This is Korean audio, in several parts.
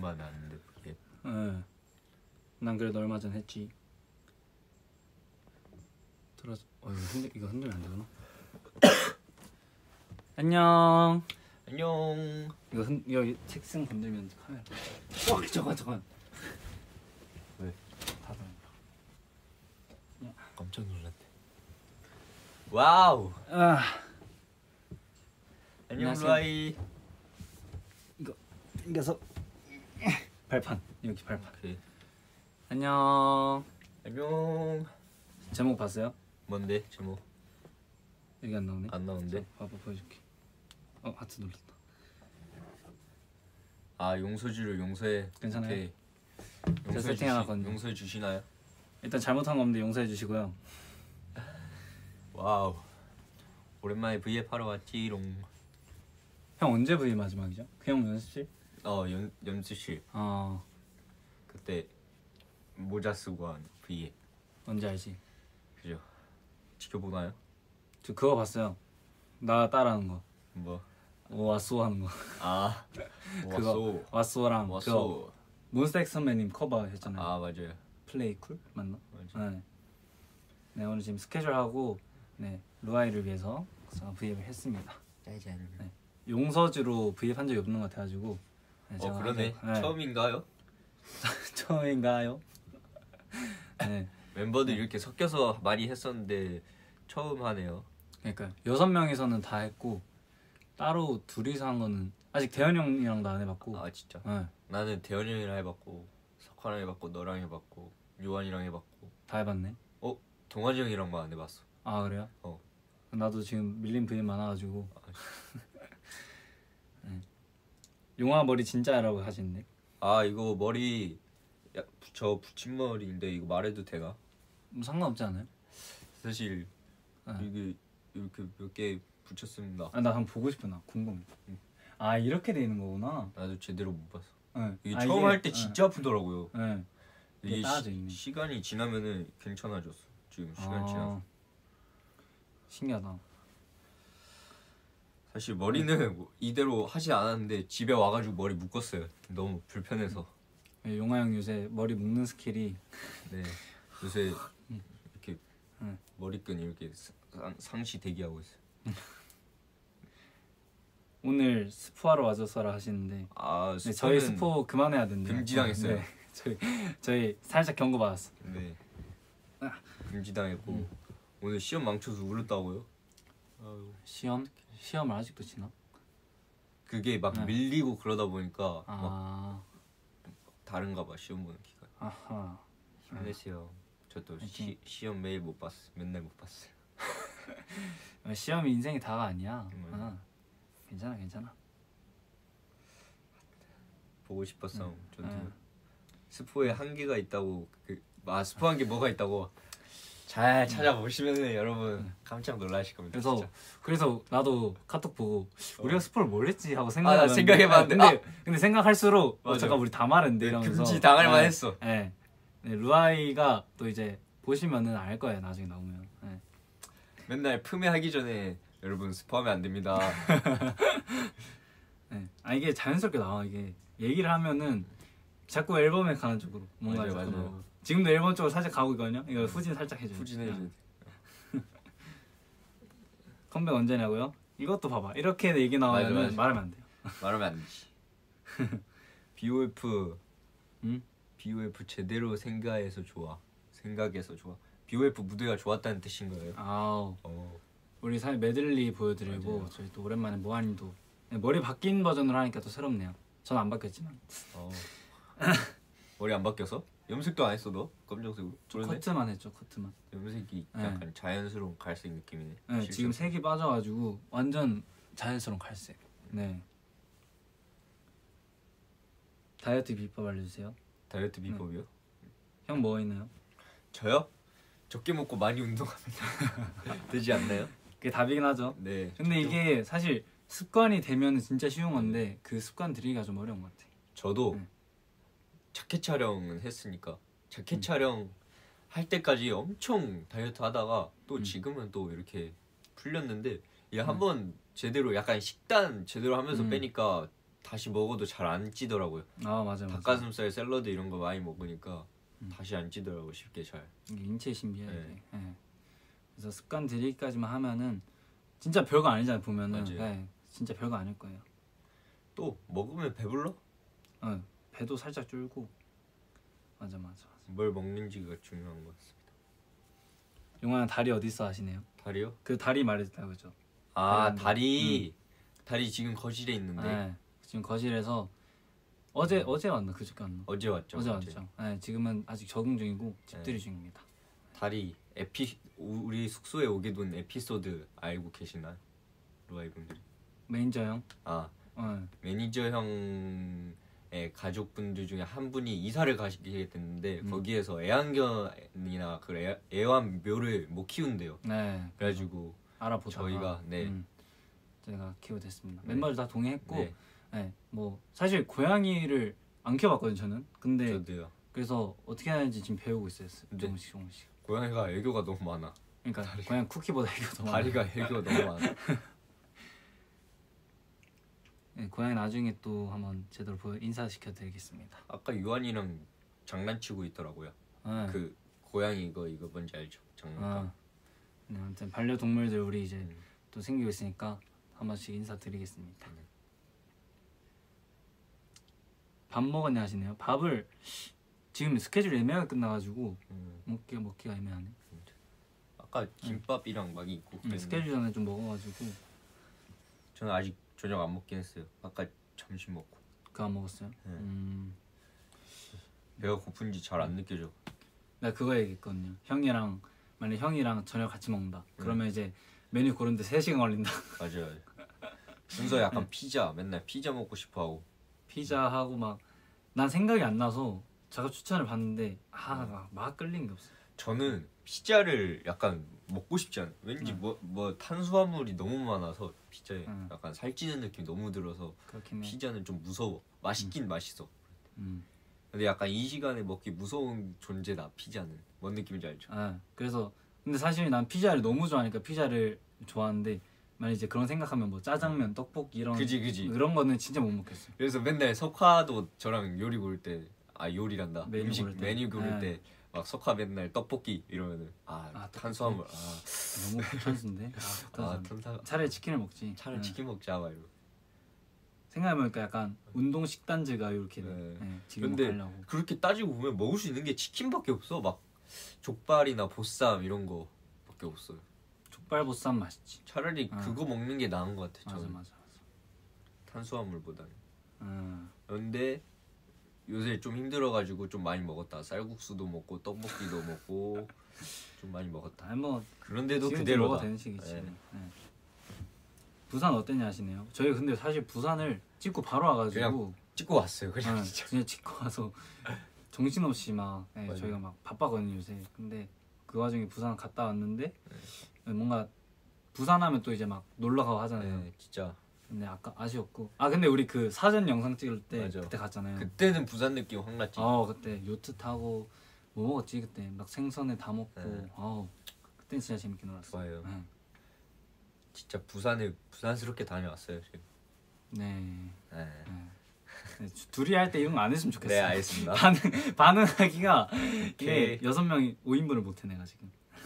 얼마 나왔는데 그게. 응. 난 그래도 얼마 전 했지. 들어서 이거 흔들면 안 되구나. 안녕. 안녕. 이거 책상 건들면 카메라. 잠깐. 왜? 닫아. 깜짝 놀랐네. 와우. 안녕 루아이. 이거 당겨서 발판 여기 발판. 오케이. 안녕. 안녕. 제목 봤어요? 뭔데 제목? 여기 안 나오네. 안 나오는데? 봐봐 보여줄게. 하트 눌렀다. 아 용서주를 용서해. 괜찮아요. 오케이. 제가 세팅해놨거든요. 용서해 주시나요? 일단 잘못한 거 없는데 용서해 주시고요. 와우. 오랜만에 V앱 하러 왔지롱. 형 언제 V 마지막이죠? 그 형 연습실? 연습실. 그때 모자 쓰고 한 V앱. 뭔지 알지? 그죠? 지켜보나요? 저 그거 봤어요. 나 따라하는 거. 뭐? 와쏘 하는 거. 아 그거 와쏘랑 그거 와쏘. 몬스타엑스 선배님 커버 했잖아요. 아 맞아요. 플레이 쿨 맞나? 맞아. 네 오늘 지금 스케줄 하고 루아이를 위해서 V앱을 했습니다. 짜잔. 네. 용서주로 V앱 한 적이 없는 것 같아가지고. 그러네. 처음인가요? 처음인가요? 네. 멤버들 이렇게 섞여서 많이 했었는데 처음 하네요. 그러니까 6명이서는 다 했고 따로 둘이서 한 거는 아직 대현이 형이랑도 안 해봤고. 아 진짜? 네. 나는 대현이 형이랑 해봤고 석환이랑 해봤고 너랑 해봤고 요한이랑 해봤고. 다 해봤네. 동환이 형이랑만 안 해봤어. 아 그래요? 나도 지금 밀린 V앱 많아가지고. 네. 용화 머리 진짜라고 하시는데. 아 이거 머리 저 붙임머리인데 이거 말해도 되나? 상관없지 않아요? 사실 이게 이렇게 몇 개 붙였습니다. 나 한번 보고 싶어. 나 궁금해. 아 이렇게 되는 거구나. 나도 제대로 못 봤어. 이게 처음 할 때 진짜 아프더라고요. 이게 따져 있네. 시간이 지나면은 괜찮아졌어. 지금 시간 지나서. 신기하다. 사실 머리는 이대로 하지 않았는데 집에 와가지고 머리 묶었어요. 너무 불편해서. 용화 형 요새 머리 묶는 스킬이. 네. 요새 이렇게 머리끈 이렇게 상시 대기하고 있어요. 오늘 스포하러 와줘서라 하시는데. 저희 스포 그만해야 된대요. 금지당했어요. 네. 저희 살짝 경고 받았어. 네. 금지당했고 오늘 시험 망쳐서 울었다고요? 시험을 아직도 치나? 그게 막 밀리고 그러다 보니까 막 다른가 봐 시험 보는 기간. 아하. 힘내세요. 저도 시험 매일 못 봤어. 맨날 못 봤어요. 시험이 인생이 다가 아니야. 괜찮아. 보고 싶었어. 저도 스포에 한계가 있다고 스포한 게 뭐가 있다고 잘 찾아보시면은 여러분 깜짝 놀라실 겁니다. 그래서 나도 카톡 보고 우리가 스포를 뭘 했지 하고 생각해봤는데 근데 생각할수록 잠깐 우리 다 말했는데 이러면서 금지 당할 만했어. 네, 루아이가 또 이제 보시면은 알 거예요 나중에 나오면. 맨날 품에 하기 전에 여러분 스포하면 안 됩니다. 이게 자연스럽게 나와. 이게 얘기를 하면은 자꾸 앨범에 가는 쪽으로 뭔가 맞아요. 지금도 앨범 쪽으로 살짝 가고 있거든요. 이거 후진 살짝 해줘요. 후진해줘야 돼. 컴백 언제냐고요? 이것도 봐봐. 이렇게 얘기 나오면 말하면 안 돼요. 말하면 안 되지. BOF BOF 제대로 생각해서 좋아. BOF 무대가 좋았다는 뜻인 거예요. 우리 사실 메들리 보여드리고 맞아요. 저희 또 오랜만에 모아님도 머리 바뀐 버전으로 하니까 또 새롭네요. 전 안 바뀌었지만. 머리 안 바뀌어서? 염색도 안 했어 너? 검정색으로? 커트만 했죠. 커트만. 염색이 약간 자연스러운 갈색 느낌이네. 지금 색이 빠져가지고 완전 자연스러운 갈색. 네. 다이어트 비법 알려주세요. 다이어트 비법이요? 형 뭐 있나요? 저요? 적게 먹고 많이 운동하면 되지 않나요? 그게 답이긴 하죠. 네. 근데 이게 사실 습관이 되면 진짜 쉬운 건데 그 습관 들이기가 좀 어려운 것 같아. 저도 자켓 촬영은 했으니까 자켓 촬영 할 때까지 엄청 다이어트 하다가 또 지금은 또 이렇게 풀렸는데 이게 한번 제대로 약간 식단 제대로 하면서 빼니까 다시 먹어도 잘 안 찌더라고요. 아 맞아. 닭가슴살 샐러드 이런 거 많이 먹으니까 다시 안 찌더라고 쉽게 잘. 이게 인체 신비해. 네. 네. 그래서 습관 들이기까지만 하면은 진짜 별거 아니잖아요 보면은. 맞아요. 네, 진짜 별거 아닐 거예요. 또 먹으면 배불러? 배도 살짝 줄고. 맞아. 뭘 먹는지가 중요한 것 같습니다. 용환 다리 어디 있어 하시네요? 다리요? 그 다리 말했다 그죠? 아 다리 지금 거실에 있는데 네. 지금 거실에서 어제 왔나 그저께 왔나? 어제 왔죠. 어제 왔죠. 네, 지금은 아직 적응 중이고 집들이 중입니다. 다리 우리 숙소에 오게 된 에피소드 알고 계시나요? 루아이 분들이. 매니저 형? 매니저 형의 가족분들 중에 한 분이 이사를 가시게 됐는데 거기에서 애완견이나 그 애완묘를 못 키운대요. 네. 그래가지고 알아보다가 저희가 제가 키우게 됐습니다. 멤버들 다 동의했고, 네. 네, 뭐 사실 고양이를 안 키워봤거든요 저는. 근데 저도요. 그래서 어떻게 하는지 지금 배우고 있어요. 네. 조금씩. 고양이가 애교가 너무 많아. 그러니까 고양이 쿠키보다 애교가 더 많아. 다리가 애교가 너무 많아. 네, 고양이 나중에 또 한번 제대로 인사시켜드리겠습니다. 아까 유한이랑 장난치고 있더라고요. 네. 그 고양이 이거 뭔지 알죠? 장난감. 네, 아무튼 반려동물들 우리 이제 또 생기고 있으니까 한 번씩 인사드리겠습니다. 밥 먹었냐 하시네요. 밥을 지금 스케줄 애매하게 끝나가지고 먹기가 애매하네. 아까 김밥이랑 막 있고 스케줄 전에 좀 먹어가지고 저는 아직 저녁 안 먹긴 했어요. 아까 점심 먹고. 그거 안 먹었어요? 배가 고픈지 잘 안 느껴져. 나 그거 얘기했거든요. 만약 형이랑 저녁 같이 먹는다. 그러면 이제 메뉴 고르는데 3시간 걸린다. 맞아요. 순서 약간 피자 맨날 피자 먹고 싶어하고 피자 하고 막 난 생각이 안 나서 제가 추천을 받는데 막 끌린 게 없어요. 저는 피자를 약간 먹고 싶지 않아요. 왠지 뭐 탄수화물이 너무 많아서 피자에 약간 살찌는 느낌 너무 들어서 피자는 좀 무서워. 맛있긴 맛있어. 근데 약간 이 시간에 먹기 무서운 존재다 피자는. 뭔 느낌인지 알죠? 그래서 근데 사실 난 피자를 너무 좋아하니까 피자를 좋아하는데 만약 이제 그런 생각하면 뭐 짜장면, 떡볶이 이런 그런 거는 진짜 못 먹겠어요. 그래서 맨날 석화도 저랑 요리 고를 때 요리란다. 메뉴 고를 때 막 석화 맨날 떡볶이 이러면은 탄수화물 너무 귀찮은데. 차라리 치킨을 먹지. 차라리 치킨 먹자 막 이러고. 생각해보니까 약간 운동 식단제가 이렇게 지금 근데 먹으려고. 그렇게 따지고 보면 먹을 수 있는 게 치킨밖에 없어. 막 족발이나 보쌈 이런 거밖에 없어요. 족발보쌈 맛있지. 차라리 그거 먹는 게 나은 것 같아. 맞아. 탄수화물보다는. 그런데 요새 좀 힘들어가지고 좀 많이 먹었다. 쌀국수도 먹고 떡볶이도 먹고 좀 많이 먹었다. 뭐 그런데도 그대로다. 되는 시기지. 네. 부산 어땠냐 하시네요. 저희 근데 사실 부산을 찍고 바로 와가지고 그냥 찍고 왔어요. 그냥 그냥 찍고 와서 정신없이 막 저희가 막 바빠거든요 요새. 근데 그 와중에 부산 갔다 왔는데 뭔가 부산 하면 또 이제 막 놀러 가고 하잖아요. 진짜. 근데 아까 아쉬웠고 근데 우리 그 사전 영상 찍을 때 맞아. 그때 갔잖아요. 그때는 부산 느낌 확 났지. 그때 요트 타고 뭐 먹었지 그때 막 생선에 다 먹고 그때 진짜 재밌게 놀았어요. 좋아요. 진짜 부산스럽게 다녀왔어요 지금. 네. 둘이 할 때 이런 거 안 했으면 좋겠어요. 네 알겠습니다. 반응하기가 6명이 5인분을 못해 내가 지금.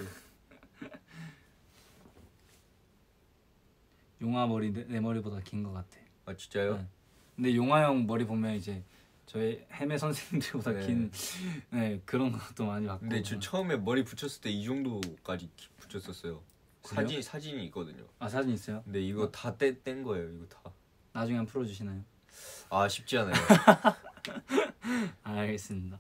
용화 머리 내 머리보다 긴 것 같아. 진짜요? 근데 용화 형 머리 보면 이제 저희 해매 선생님들보다 긴 그런 것도 많이 봤고. 근데 저 처음에 머리 붙였을 때 이 정도까지 붙였었어요. 사진이 있거든요. 사진 있어요? 근데 이거 다 뗀 거예요. 이거 다. 나중에 한번 풀어주시나요? 쉽지 않아요. 알겠습니다.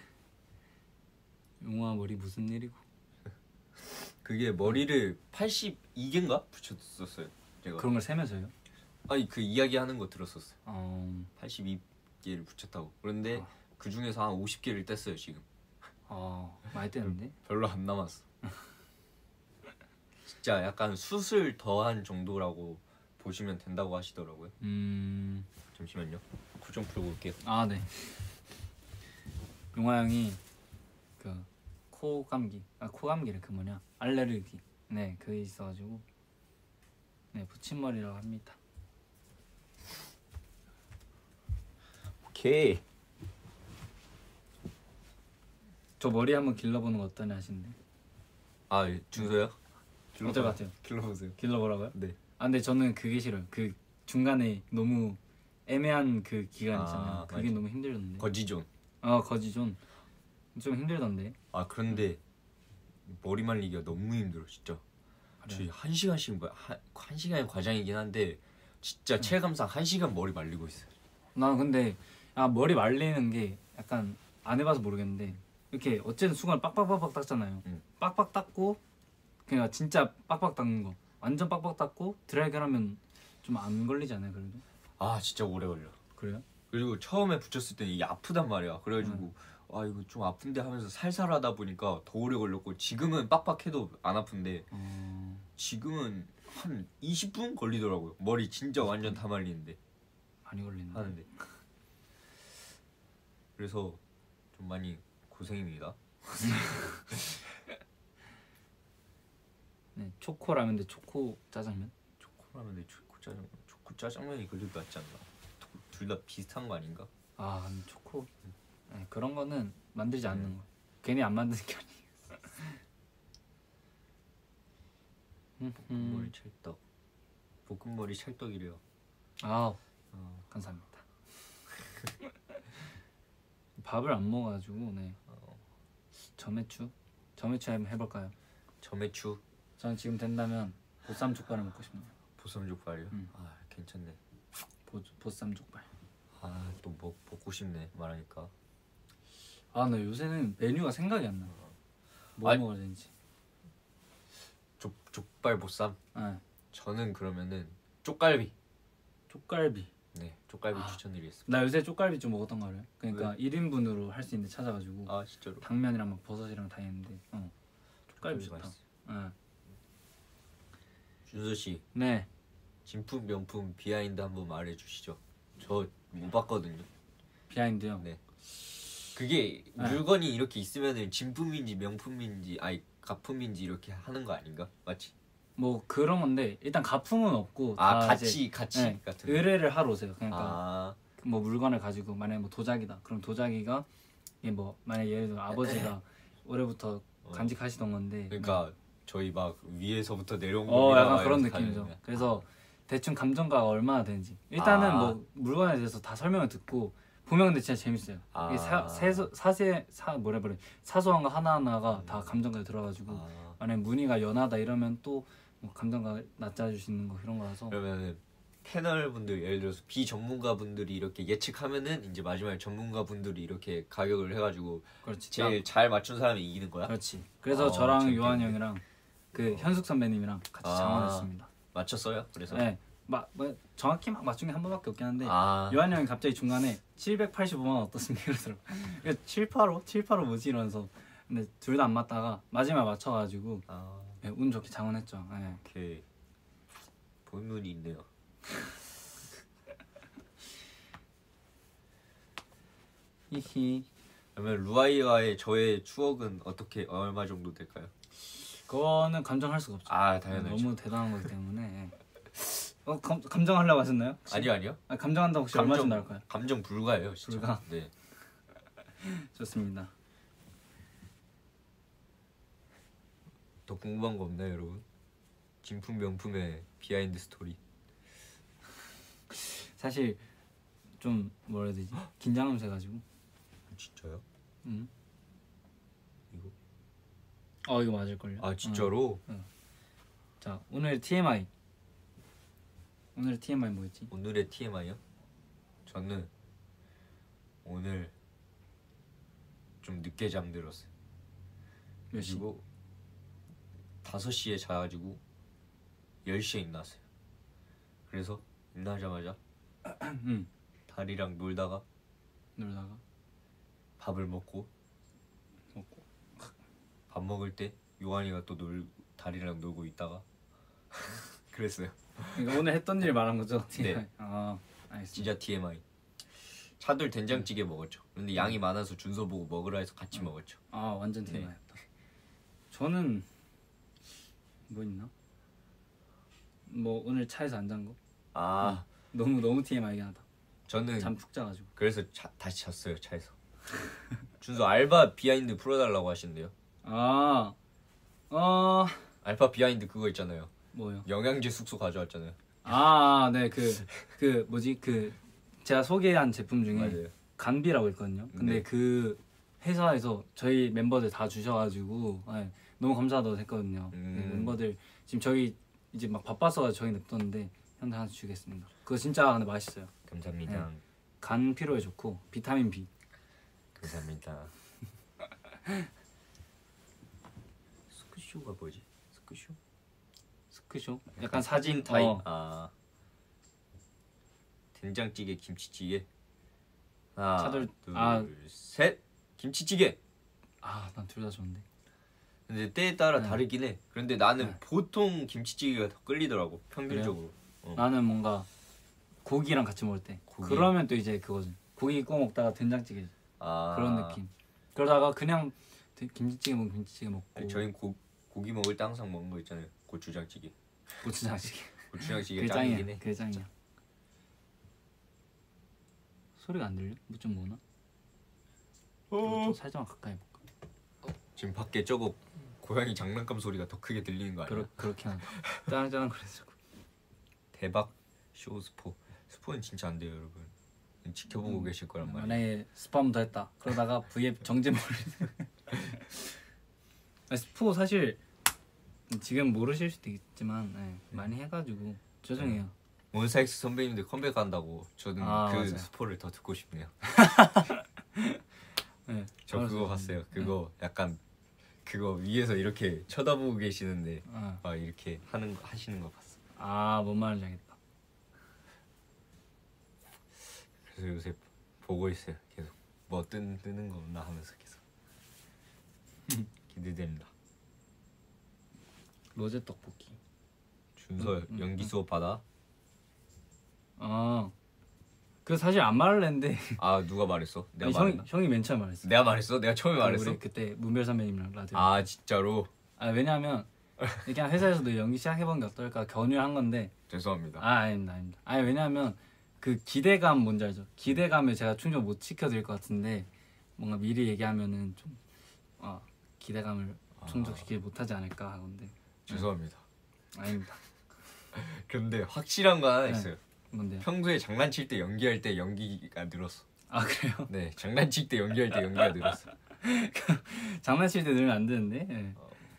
용화 머리 무슨 일이고? 그게 머리를 82개인가 붙였었어요. 제가. 그런 걸 세면서요? 그 이야기 하는 거 들었었어요. 82개를 붙였다고. 그런데 그 중에서 한 50개를 뗐어요 지금. 많이 뗐는데? 별로 안 남았어. 진짜 약간 수술 더한 정도라고 보시면 된다고 하시더라고요. 잠시만요. 코 좀 풀고 올게요. 네. 용화 형이 그 코감기, 코감기를 그 뭐냐 알레르기, 그게 있어가지고 붙임머리라고 합니다. 오케이. 저 머리 한번 길러보는 거 어떠냐 하시는데. 아 준서요? 어떨 것 같아요? 길러보세요. 길러보라고요? 네. 아 근데 저는 그게 싫어요. 그 중간에 너무 애매한 그 기간 있잖아요. 그게 맞아. 너무 힘들던데. 거지존. 거지존 좀 힘들던데. 아 그런데 머리 말리기가 너무 힘들어 진짜. 저희 1시간씩 한 시간의 과정이긴 한데 진짜 체감상 1시간 머리 말리고 있어요. 나는 근데 머리 말리는 게 약간 안 해봐서 모르겠는데 이렇게 어쨌든 수건을 빡빡빡빡 닦잖아요. 빡빡 닦고 그냥 진짜 빡빡 닦는 거 완전 빡빡 닦고 드라이기를 하면 좀 안 걸리지 않아요 그래도? 아 진짜 오래 걸려. 그래요? 그리고 처음에 붙였을 때 이게 아프단 말이야. 그래가지고 아 이거 좀 아픈데 하면서 살살 하다 보니까 더 오래 걸렸고 지금은 빡빡해도 안 아픈데 지금은 한 20분 걸리더라고요. 머리 진짜 완전 다 말리는데 많이 걸리는데 하는데 그래서 좀 많이 고생입니다. 네, 초코라면인데 초코 짜장면? 초코라면에 초코 짜장면이 그래도 낫지 않나? 둘 다 비슷한 거 아닌가? 초코 네, 그런 거는 만들지 않는 거. 괜히 안 만드는 게 아니에요. 볶음머리 찰떡. 볶음머리 찰떡이래요. 감사합니다. 밥을 안 먹어가지고 네. 점액추 한번 해볼까요? 점액추. 저는 지금 된다면 보쌈 족발을 먹고 싶네요. 보쌈 족발이요? 아 괜찮네. 보쌈 족발. 또 먹고 싶네 말하니까. 나 요새는 메뉴가 생각이 안 나. 뭐 먹어야 되는지. 족발 보쌈? 네. 저는 그러면은 쪽갈비. 쪽갈비. 네, 쪽갈비 추천드리겠습니다. 나 요새 쪽갈비 좀 먹었던 거 알아요? 그러니까 1인분으로 할 수 있는데 찾아가지고. 진짜로? 당면이랑 막 버섯이랑 다 했는데. 쪽갈비 좋다. 준서 씨. 네. 진품 명품 비하인드 한번 말해주시죠. 저 못 봤거든요. 비하인드요? 네. 그게 물건이 이렇게 있으면은 진품인지 명품인지 가품인지 이렇게 하는 거 아닌가? 맞지? 뭐 그런 건데 일단 가품은 없고 같이 네, 같은 의뢰를 하러 오세요. 그러니까 뭐 물건을 가지고 만약에 뭐 도자기다. 그럼 도자기가 이게 뭐 만약에 예를 들어 아버지가 올해부터 간직하시던 건데 그러니까 저희 막 위에서부터 내려온 겁니다. 약간 그런 느낌이죠. 그래서 대충 감정가가 얼마나 되는지 일단은 뭐 물건에 대해서 다 설명을 듣고 보면 근데 진짜 재밌어요. 이게 사소한 거 하나하나가 다 감정가에 들어가지고 만약에 무늬가 연하다 이러면 또 뭐 감정가 낮춰주시는 거 이런 거라서. 그러면은 패널분들 예를 들어서 비전문가분들이 이렇게 예측하면은 이제 마지막에 전문가분들이 이렇게 가격을 해가지고 그렇지. 제일 잘 맞춘 사람이 이기는 거야? 그렇지. 그래서 저랑 요한 형이랑 그 현숙 선배님이랑 같이 장원했습니다. 맞췄어요? 그래서? 네. 정확히 막 맞춘 게 한 번밖에 없긴 한데 요한 형이 갑자기 중간에 785만 원 어떻습니까? 이러더라고. 785 뭐지 이러면서 근데 둘 다 안 맞다가 마지막에 맞춰가지고 네, 운 좋게 장원했죠. 네. 오케이. 본문이 있네요. 히히. 그러면 루아이와의 저의 추억은 어떻게 얼마 정도 될까요? 그거는 감정할 수가 없죠. 당연하죠. 너무 대단한 거기 때문에. 감정하려고 하셨나요? 혹시? 아니요. 감정한다고 혹시 얼마쯤 나올까요? 감정 불가예요, 진짜. 불가? 네. 좋습니다. 더 궁금한 거 없나요, 여러분? 진품 명품의 비하인드 스토리. 사실 좀 뭐라 해야 되지? 긴장하면서 해가지고. 진짜요? 이거? 이거 맞을걸요? 진짜로? 자, 오늘 TMI. 오늘 TMI 뭐였지? 오늘의 TMI요? 저는 오늘 좀 늦게 잠들었어요. 몇 시? 그리고 5시에 자가지고 10시에 일어났어요. 그래서 일어나자마자 다리랑 놀다가 밥을 먹고 밥 먹을 때 요한이가 또 다리랑 놀고 있다가 그랬어요. 그러니까 오늘 했던 일 말한 거죠? 네. 알겠습니다. 진짜 TMI. 차돌 된장찌개 먹었죠. 근데 양이 많아서 준서 보고 먹으라 해서 같이 먹었죠. 완전 TMI였다. 저는 뭐 있나? 뭐 오늘 차에서 안 잔 거? 너무 TMI긴 하다. 저는 잠 푹 자가지고. 그래서 다시 잤어요 차에서. 준수 알바 비하인드 풀어달라고 하시는데요. 알바 비하인드 그거 있잖아요. 뭐요? 영양제 숙소 가져왔잖아요. 네, 그 뭐지 그 제가 소개한 제품 중에 맞아요. 간비라고 있거든요. 근데 네. 그 회사에서 저희 member들 다 주셔가지고 너무 감사하다고 했거든요. 네, 멤버들 지금 저희 이제 막 바빠서 저희 냅뒀는데 형들 하나 주겠습니다. 그거 진짜 근데 맛있어요. 감사합니다. 네. 간 피로에 좋고 비타민 B. 감사합니다. 스크쇼가 뭐지? 스크쇼? 스크쇼? 약간 사진 타입. 된장찌개, 김치찌개. 하나, 둘, 셋. 김치찌개. 난 둘 다 좋은데. 근데 때에 따라 다르긴 해. 그런데 나는 보통 김치찌개가 더 끌리더라고. 평균적으로. 나는 뭔가 고기랑 같이 먹을 때. 그러면 또 이제 그거지. 고기 구워 먹다가 된장찌개. 그런 느낌. 그러다가 그냥 김치찌개 먹으면 김치찌개 먹고. 저희는 고기 먹을 때 항상 먹는 거 있잖아요. 고추장찌개. 고추장찌개 짱이긴 해. 그게 짱이야. 소리가 안 들려? 뭐 좀 뭐나? 좀 살짝만 가까이 해볼까? 지금 밖에 저거 고양이 장난감 소리가 더 크게 들리는 거 아니야? 그렇게 하나. 짜랑짜랑 그래서. 대박 쇼 스포는 진짜 안 돼요 여러분. 지켜보고 계실 거란 말이야. 만약에 스포 더 했다. 그러다가 V앱 정지 몰리. 스포 사실 지금 모르실 수도 있지만 많이 해가지고 죄송해요. 몬스타엑스 선배님들 컴백한다고 저는 그 맞아요. 스포를 더 듣고 싶네요. 네, 저 그거 봤어요. 그거 약간 그거 위에서 이렇게 쳐다보고 계시는데 막 이렇게 하시는 거 봤어. 뭔 말인지 알겠다. 그래서 요새 보고 있어요. 계속 뭐 뜨는 거 없나 하면서 계속 기대됩니다. 로제 떡볶이. 준서 연기 수업 받아? 그 사실 안 말을 했는데. 누가 말했어? 내가 형이 맨 처음에 말했어. 내가 말했어? 내가 처음에 말했어? 우리 그때 문별 선배님이랑 라디오. 진짜로? 왜냐하면 그냥 회사에서도 연기 시작해본 게 어떨까 견유를 한 건데. 죄송합니다. 아닙니다. 왜냐하면 그 기대감 뭔지 알죠? 기대감을 제가 충족 못 시켜드릴 것 같은데 뭔가 미리 얘기하면은 좀 기대감을 충족시키지 못하지 않을까 하건데. 죄송합니다. 아닙니다. 근데 확실한 거 하나 있어요. 뭔데요? 평소에 장난칠 때 연기할 때 연기가 늘었어. 그래요? 네, 장난칠 때 연기할 때 연기가 늘었어. 장난칠 때 늘면 안 되는데. 네.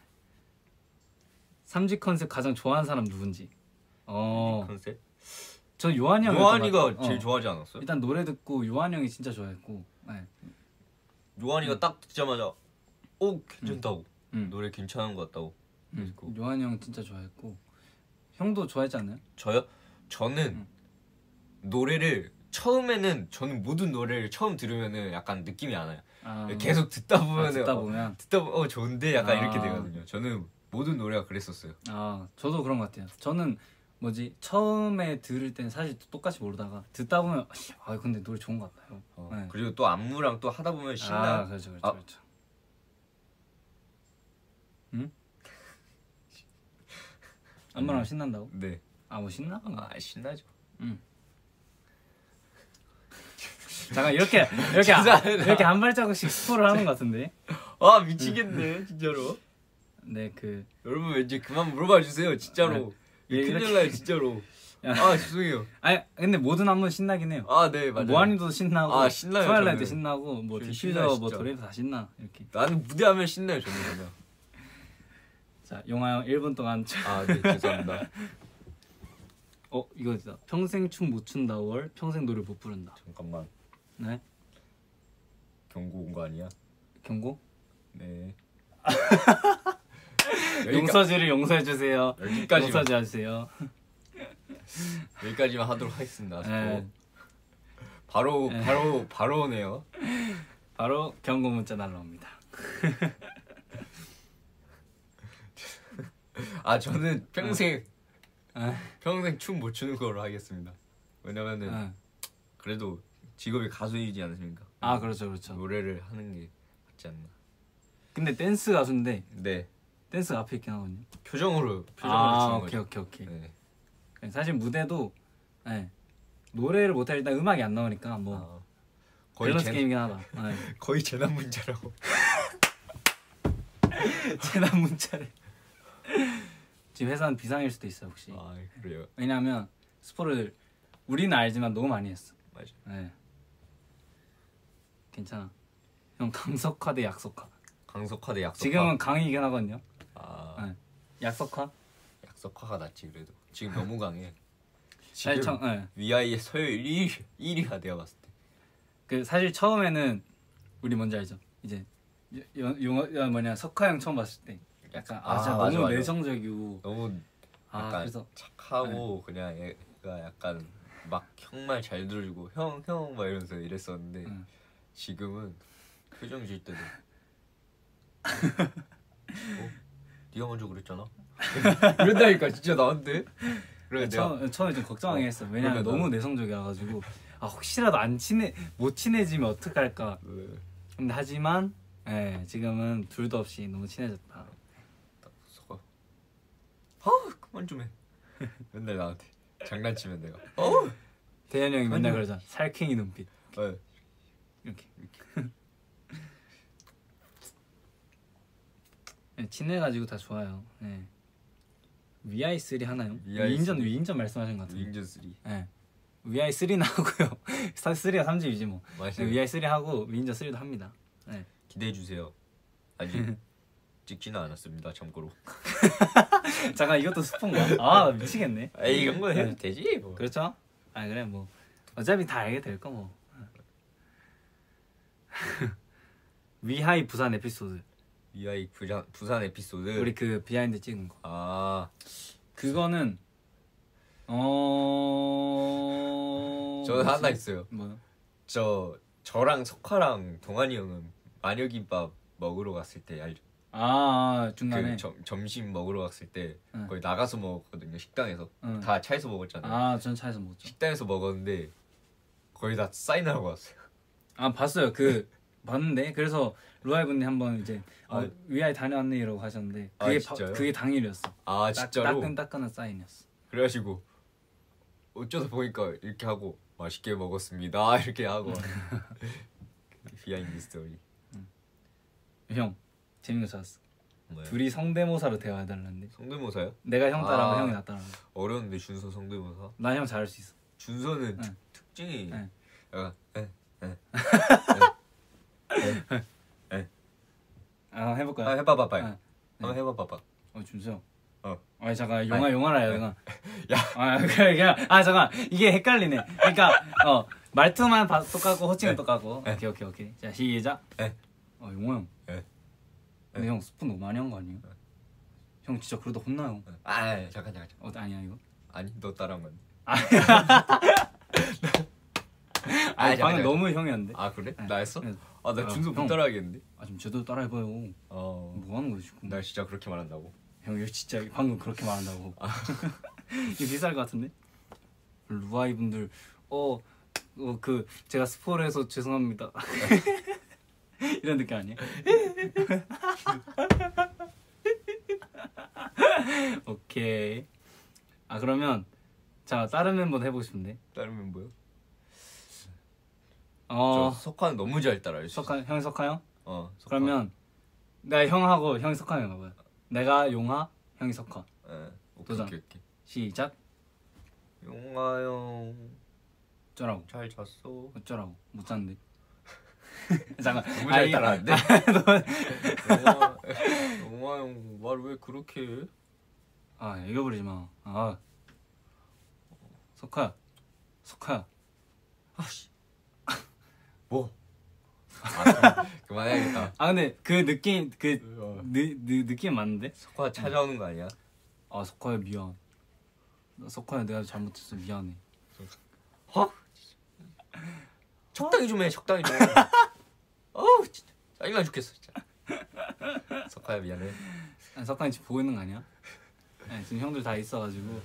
3집 컨셉 가장 좋아하는 사람 누군지. 컨셉? 저 요한이 형. 요한이가 제일 좋아하지 않았어요? 일단 노래 듣고 요한이 형이 진짜 좋아했고. 요한이가 딱 듣자마자 괜찮다고. 노래 괜찮은 것 같다고. 요한이 형 진짜 좋아했고. 형도 좋아했지 않나요? 저요? 저는 노래를 처음에는 저는 모든 노래를 처음 들으면은 약간 느낌이 안 와요. 계속 듣다 보면 좋은데 약간 이렇게 되거든요. 저는 모든 노래가 그랬었어요. 저도 그런 것 같아요. 저는 처음에 들을 때는 사실 똑같이 모르다가 듣다 보면 근데 노래 좋은 것 같아요. 네. 그리고 또 안무랑 또 하다 보면 신나. 그렇죠. 응? 안무랑 신난다고? 네. 뭐 신나? 신나죠. 잠깐 이렇게 한 발자국씩 스포를 하는 것 같은데. 미치겠네 진짜로. 네, 여러분 왠지 그만 물어봐 주세요 진짜로. 큰일 나요 진짜로. 죄송해요. 근데 모든 안무 신나긴 해요. 네 맞아요. 모아니도 신나고 신나요. 트와일라이트 신나고 뭐 디퓨저 뭐 도레미 다 신나 이렇게. 나는 무대하면 신나요 저는 그냥. 자, 용화 형 1분 동안. 네 죄송합니다. 이거 진짜 평생 춤 못 춘다 월 평생 노래 못 부른다. 잠깐만. 네? 경고 온 거 아니야? 경고? 네. 용서지를 용서해 주세요. 여기까지만. 용서지 하세요. 여기까지만 하도록 하겠습니다. 바로 오네요. 바로 경고 문자 날라옵니다. 저는 평생 춤 못 추는 거로 하겠습니다. 왜냐면은 그래도 직업이 가수이지 않습니까? 그렇죠. 노래를 하는 게 맞지 않나. 근데 댄스 가수인데. 네. 댄스가 앞에 있긴 하거든요. 표정으로 오케이. 네. 사실 무대도 노래를 못해 일단 음악이 안 나오니까 뭐 거의 밸런스 게임이긴 하다. 네. 거의 재난 문제라고. 재난 문제래. 지금 회사는 비상일 수도 있어 혹시. 아 그래요. 왜냐하면 스포를 우리는 알지만 너무 많이 했어. 맞아. 네. 괜찮아. 형 강석화 대 약속화. 강석화 대 약속화. 지금은 강이긴 하거든요. 아 네. 약속화? 약속화가 낫지 그래도. 지금 너무 강해. 지금 네. 위아이의 서열 1위야 내가 봤을 때. 그 사실 처음에는 우리 뭔지 알죠? 이제 영화 뭐냐 석화 형 처음 봤을 때 약간 진짜 맞아, 너무 맞아. 내성적이고 너무 약간 그래서 착하고 그냥 얘가 약간 막 형 말 잘 들어주고 형 막 이러면서 이랬었는데 지금은 표정 질 때도 네가 먼저 그랬잖아. 이런다니까 진짜 나한테. 그래 처음에 좀 걱정하긴 했어. 왜냐면 너무 내성적이라가지고 혹시라도 못 친해지면 어떡할까. 근데 하지만 지금은 둘도 없이 너무 친해졌다. 그만 좀 해. 맨날 나한테 장난치면 내가 대현이 형이 맨날 그러잖아. 살쾡이 눈빛. 이렇게. 친해가지고 다 좋아요. 네. VI3 하나요? 위인전 말씀하신 것 같은데. 위인전 3. 네. VI3는 하고요. 3가 3집이지 뭐. 맞아요. VI3 하고 위인전 3도 합니다. 네. 기대해 주세요. 아직 찍지는 않았습니다. 참고로. 잠깐 이것도 스폰가? 미치겠네. 이런 거 해도 되지 뭐. 그렇죠? 그래 뭐 어차피 다 알게 될 거 뭐. 위하이 부산 에피소드. 위하이 부산 에피소드. 우리 그 비하인드 찍은 거. 그거는 저는 하나 있어요. 뭐요? 저랑 석화랑 동환이 형은 마녀김밥 먹으러 갔을 때 알죠? 중간에 점심 먹으러 갔을 때 거의 나가서 먹었거든요. 식당에서. 다 차에서 먹었잖아요. 전 차에서 먹었죠. 식당에서 먹었는데 거의 다 사인하고 왔어요. 봤어요. 봤는데 그래서 루아이 분이 한번 이제 위아이 다녀왔네 이러고 하셨는데 그게 당일이었어. 진짜로? 따끈한 사인이었어. 그래가지고 어쩌다 보니까 이렇게 하고 맛있게 먹었습니다 이렇게 하고 비하인드 스토리. 형 재밌는 거 찾았어. 뭐야? 둘이 성대모사로 대화해달라는데. 성대모사요? 내가 형 따라하고 형이 나 따라하고. 어려운데 준서 성대모사? 난 형 잘할 수 있어. 준서는 특징이 약간 해볼까요? 해봐봐 빨리. 한번 해봐봐. 준서 형. 잠깐 영화라 해야 되나? 그래 그냥 잠깐 이게 헷갈리네. 그러니까 말투만 똑같고 호칭은 똑같고. 오케이. 자 시작. 용화 형. 근데 형 스푼 너무 많이 한 거 아니에요? 형 진짜 그러다 혼나요. 잠깐. 아니야 이거? 아니 너 따라한 건. 방금 너무 형이었는데. 그래? 나 했어? 나 준서 못 따라하겠는데. 좀 제대로 따라해봐요. 뭐 하는 거지 지금? 나 진짜 그렇게 말한다고? 형 이거 진짜 방금 그렇게 말한다고. 이거 비쌀 것 같은데? 루아이 분들 제가 스포를 해서 죄송합니다. 이런 느낌 아니야? 오케이. 그러면 자 다른 멤버도 해보고 싶은데. 다른 멤버요? 저 석화는 너무 잘 따라할 수 있어. 형이 석화 형? 석화. 그러면 내가 형하고 형이 석화 형 가봐요. 내가 용화, 형이 석화. 도전. 오케이. 시작. 용화 형. 어쩌라고? 잘 잤어. 어쩌라고? 못 잤는데. 잠깐. 너무 잘 따라하는데. 용화 형 말 왜 그렇게 해? 애교 부리지 마. 석화야. 뭐? 그만해야겠다. 근데 그 느낌 느낌 맞는데? 석화 찾아오는 거 아니야? 석화야 미안. 석화야 내가 잘못했어 미안해. 적당히 좀 해. 진짜 짜증나 죽겠어 진짜. 석화야 미안해. 석화는 지금 보고 있는 거 아니야? 지금 형들 다 있어가지고.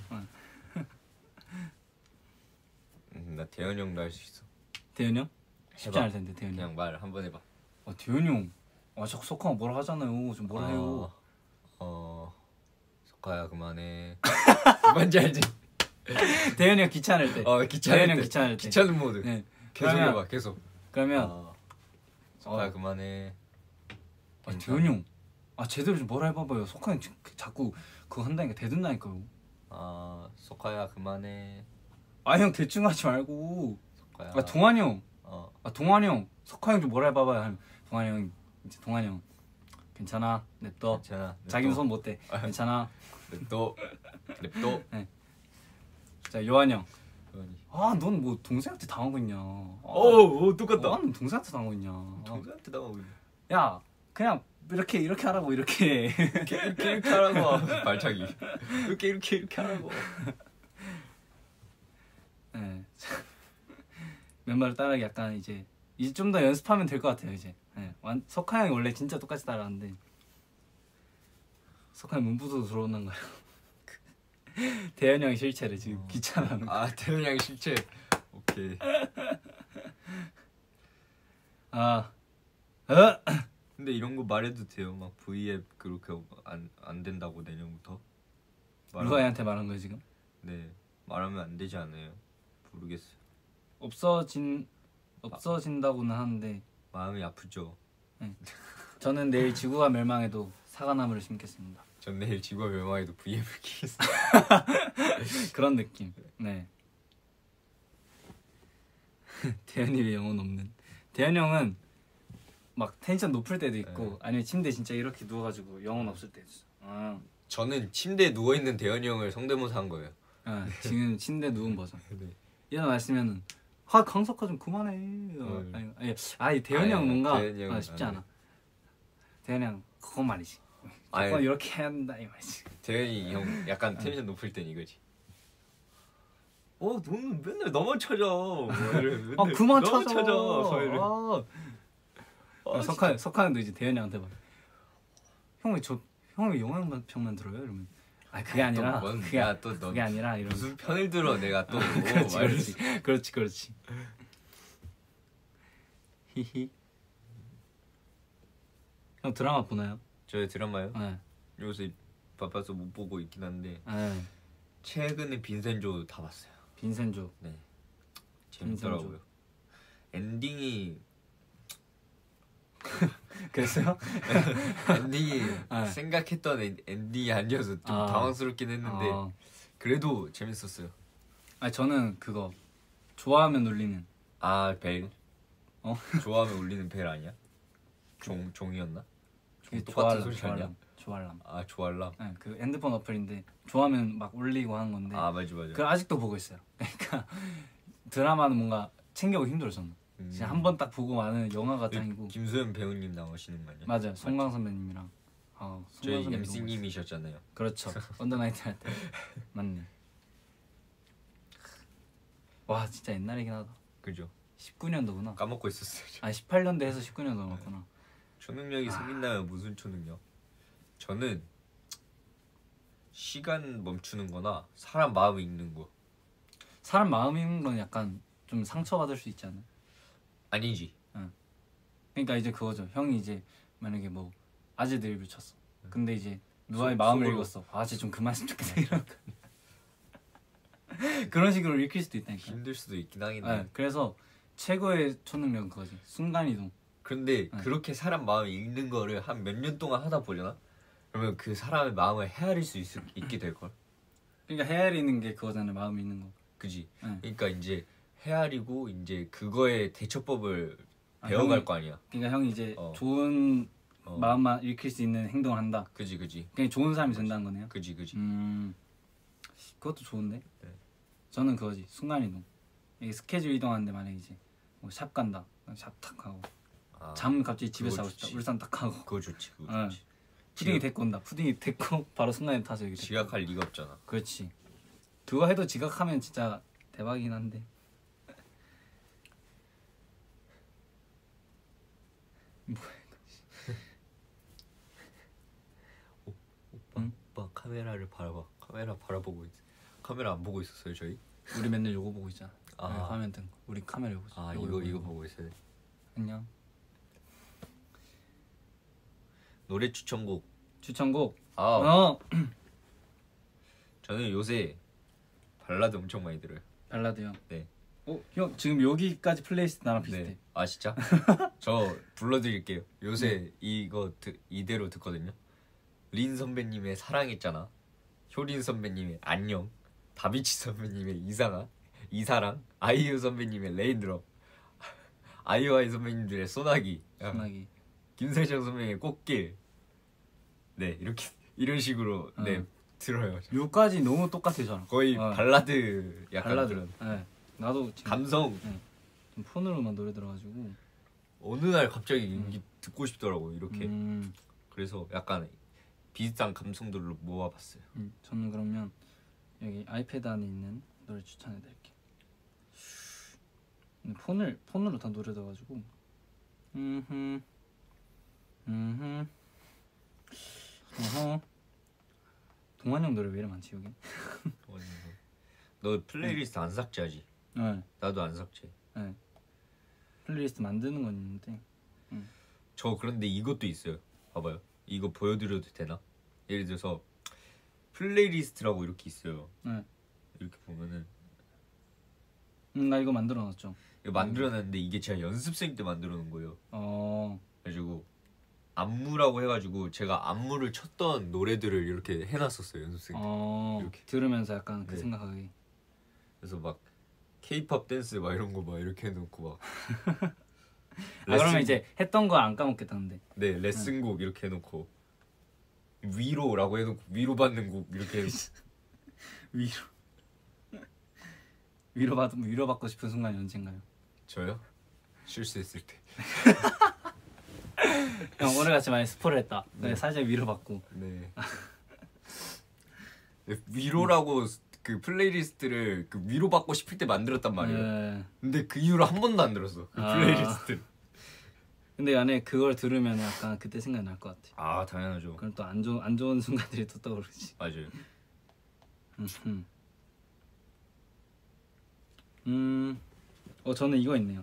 나 대현이 형도 할 수 있어. 대현이 형? 쉽지 않을 텐데 대현이 형. 그냥 말 한번 해봐. 대현이 형. 자꾸 석화가 뭐라 하잖아요. 좀 뭐라 해요. 석화야 그만해. 뭔지 알지? 대현이 형 귀찮을 때. 귀찮을 때. 귀찮을 때. 귀찮은 모드. 네. 계속 해봐 계속. 그러면 석하야 그만해. 대현이 형. 제대로 좀 뭐라 해봐봐요. 석하형 자꾸 그거 한다니까 대든다니까요. 석하야 그만해. 형 대충 하지 말고. 석하야. 동환이 형. 동환이 형. 석하형 좀 뭐라 해봐봐요. 동환이 형 이제 동환이 형. 괜찮아. 냅둬. 자기는 손 못 대. 괜찮아. 냅둬. 네. 자 요한 형. 넌 뭐 동생한테 당하고 있냐? 똑같다. 넌 동생한테 당하고 있냐? 동생한테 당하고 있냐? 야 그냥 이렇게 하라고 이렇게 하라고. 발차기. 이렇게 하라고. 네. 멤버를 따라하기 약간 이제 좀 더 연습하면 될 것 같아요 이제. 네. 석하 형이 원래 진짜 똑같이 따라하는데 석하 형 문부도 들어오는 거예요. 대현이 형이 실체를 지금 귀찮아하는 거. 대현이 형이 실체. 오케이. 근데 이런 거 말해도 돼요? 막 V앱 그렇게 안 된다고 내년부터? 누가 얘한테 말한 거예요 지금? 네, 말하면 안 되지 않아요? 모르겠어요. 없어진다고는 하는데 마음이 아프죠. 네. 저는 내일 지구가 멸망해도 사과나무를 심겠습니다. 전 내일 지구가 멸망해도 V앱을 키겠습니다. 그런 느낌. 네. 대현이 왜 영혼 없는? 대현이 형은 막 텐션 높을 때도 있고 아니면 침대 진짜 이렇게 누워가지고 영혼 없을 때도 있어. 저는 침대에 누워있는 대현이 형을 성대모사 한 거예요. 지금 침대 누운 버전. 네. 일어났으면은 강석화 좀 그만해. 대현이 형 뭔가 쉽지 않아. 대현이 형 그건 말이지. 그건 이렇게 해야 한다 이 말이지. 대현이 형 약간 텐션 높을 땐 이거지. 너는 맨날 너만 찾아. 그만 찾아. 석하 형도 이제 대현이 형한테 봐. 형이 영화평만 들어요? 이러면 그게 아니라 그게 아니라 이런 무슨 편을 들어 내가 또. 그렇지. 히히. 형 드라마 보나요? 저 드라마요? 네. 요새 바빠서 못 보고 있긴 한데 네. 최근에 빈센조 다 봤어요. 빈센조. 네. 재밌더라고요. 엔딩이 그랬어요? 엔딩이 생각했던 엔딩이 아니어서 좀 당황스럽긴 했는데 그래도 재밌었어요. 저는 그거 좋아하면 울리는 벨. 좋아하면 울리는 벨 아니야? 종이었나? 똑같은 소리 아니야? 조알람. 조알람. 네, 그 핸드폰 어플인데 좋아하면 막 울리고 하는 건데. 맞아. 그걸 아직도 보고 있어요. 그러니까 드라마는 뭔가 챙겨보기 힘들어 저는. 진짜 한 번 딱 보고 마는 영화가 아니고. 김수현 배우님 나오시는 거 아니야? 맞아요. 송강 선배님이랑. 저희 MC님이셨잖아요. 그렇죠. 언더나이트 할 때. 맞네. 와 진짜 옛날이긴 하다. 그죠. 19년도구나. 까먹고 있었어요. 18년도 해서 19년 넘었구나. 초능력이 생긴다면 무슨 초능력? 저는 시간 멈추는 거나 사람 마음 읽는 거. 사람 마음 읽는 건 약간 좀 상처받을 수 있지 않아요? 아니지. 그러니까 이제 그거죠. 형이 이제 만약에 뭐 아재 드립을 쳤어. 근데 이제 누가의 마음을 읽었어. 쟤 좀 그만 했으면 좋겠다 이런 거. 그런 식으로 읽힐 수도 있다니까. 힘들 수도 있긴 하겠네. 그래서 최고의 초능력은 그거지. 순간이동. 근데 그렇게 사람 마음을 읽는 거를 한 몇 년 동안 하다 보려나? 그러면 그 사람의 마음을 헤아릴 수 있게 될걸? 그러니까 헤아리는 게 그거잖아요. 마음 읽는 거. 그지? 그러니까 이제 헤아리고 이제 그거의 대처법을 배워갈 거 아니야. 그러니까 형이 이제 좋은 마음만 읽힐 수 있는 행동을 한다. 그지. 그냥 좋은 사람이 된다는 거네요. 그지. 그것도 좋은데. 네. 저는 그거지. 순간이동. 이게 스케줄 이동하는데 만약에 이제 뭐 샵 간다. 샵 탁 하고. 잠 갑자기 집에서 하고 싶다. 울산 딱 하고. 그거 좋지. 푸딩이 데리고 온다. 푸딩이 데리고 바로 순간에 타서 여기. 지각할 리가 없잖아. 그렇지. 그거 해도 지각하면 진짜 대박이긴 한데. 뭐야 이거. 오빠 카메라를 바라봐. 카메라 바라보고 있어. 카메라 안 보고 있었어요 저희? 우리 맨날 요거 보고 있잖아. 화면 뜬 거. 우리 카메라 요거. 이거 보고 있어요. 안녕. 노래 추천곡. 저는 저는 요새 발라드 엄청 많이 들어요. 발라드요? 네. 형 지금 여기까지 플레이리스트 나랑 비슷해. 네. 아 진짜? 저 불러드릴게요. 요새 이거 이대로 듣거든요. 린 선배님의 사랑했잖아, 효린 선배님의 안녕, 다비치 선배님의 이사랑, 아이유 선배님의 레인드롭, 아이오아이 선배님들의 소나기, 김세정 선배님의 꽃길. 네, 이렇게 이런 식으로 네 들어요. 요까지 너무 똑같아요. 거의 발라드 약간 발라드. 그런. 네. 나도 지금 감성. 네. 좀 폰으로만 노래 들어가지고 어느 날 갑자기 듣고 싶더라고 이렇게. 그래서 약간 비슷한 감성들로 모아봤어요. 저는 그러면 여기 아이패드 안에 있는 노래 추천해드릴게요. 폰으로 다 노래 들어가지고. 동환 형 노래 왜 이렇게 많지 여기? 너 플레이리스트 안 삭제하지? 네. 나도 안 삭제. 네. 플레이리스트 만드는 건 있는데. 저 그런데 이것도 있어요. 봐봐요. 이거 보여드려도 되나? 예를 들어서 플레이리스트라고 이렇게 있어요. 네. 이렇게 보면은 나 이거 만들어놨죠. 이거 만들어놨는데 이게 제가 연습생 때 만들어놓은 거예요. 그래가지고 안무라고 해가지고 제가 안무를 쳤던 노래들을 이렇게 해놨었어요 연습생 때. 이렇게 들으면서 약간 그 생각하기. 그래서 막 K-pop 댄스 막 이런 거 막 이렇게 해놓고 막. 그러면 이제 했던 거 안 까먹겠다는데. 네, 레슨곡 이렇게 해놓고 위로라고 해놓고 위로받는 곡 이렇게 해놓고. 위로받고 싶은 순간이 언젠가요? 저요? 실수했을 때. 형 오늘같이 많이 스포를 했다. 네. 살짝 위로받고. 네. 위로라고 그 플레이리스트를 그 위로받고 싶을 때 만들었단 말이에요. 네. 근데 그 이후로 한 번도 안 들었어. 그 플레이리스트. 근데 안에 그걸 들으면 약간 그때 생각이 날 것 같아. 아 당연하죠. 그럼 또 안 좋은 순간들이 또 떠오르지. 맞아요. 저는 이거 있네요.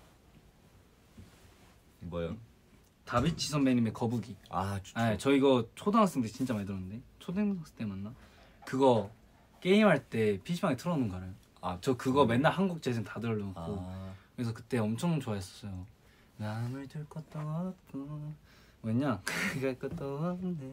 뭐요? 다비치 선배님의 거북이. 아 좋죠. 아, 저 이거 초등학생 때 진짜 많이 들었는데. 초등학생 때 맞나? 그거 게임할 때 PC방에 틀어놓은 거 알아요? 저 그거 맨날 한국 재생 다 들어놓고. 그래서 그때 엄청 좋아했었어요. 남을 둘 것도 없고 뭐냐? 갈 것도 없네.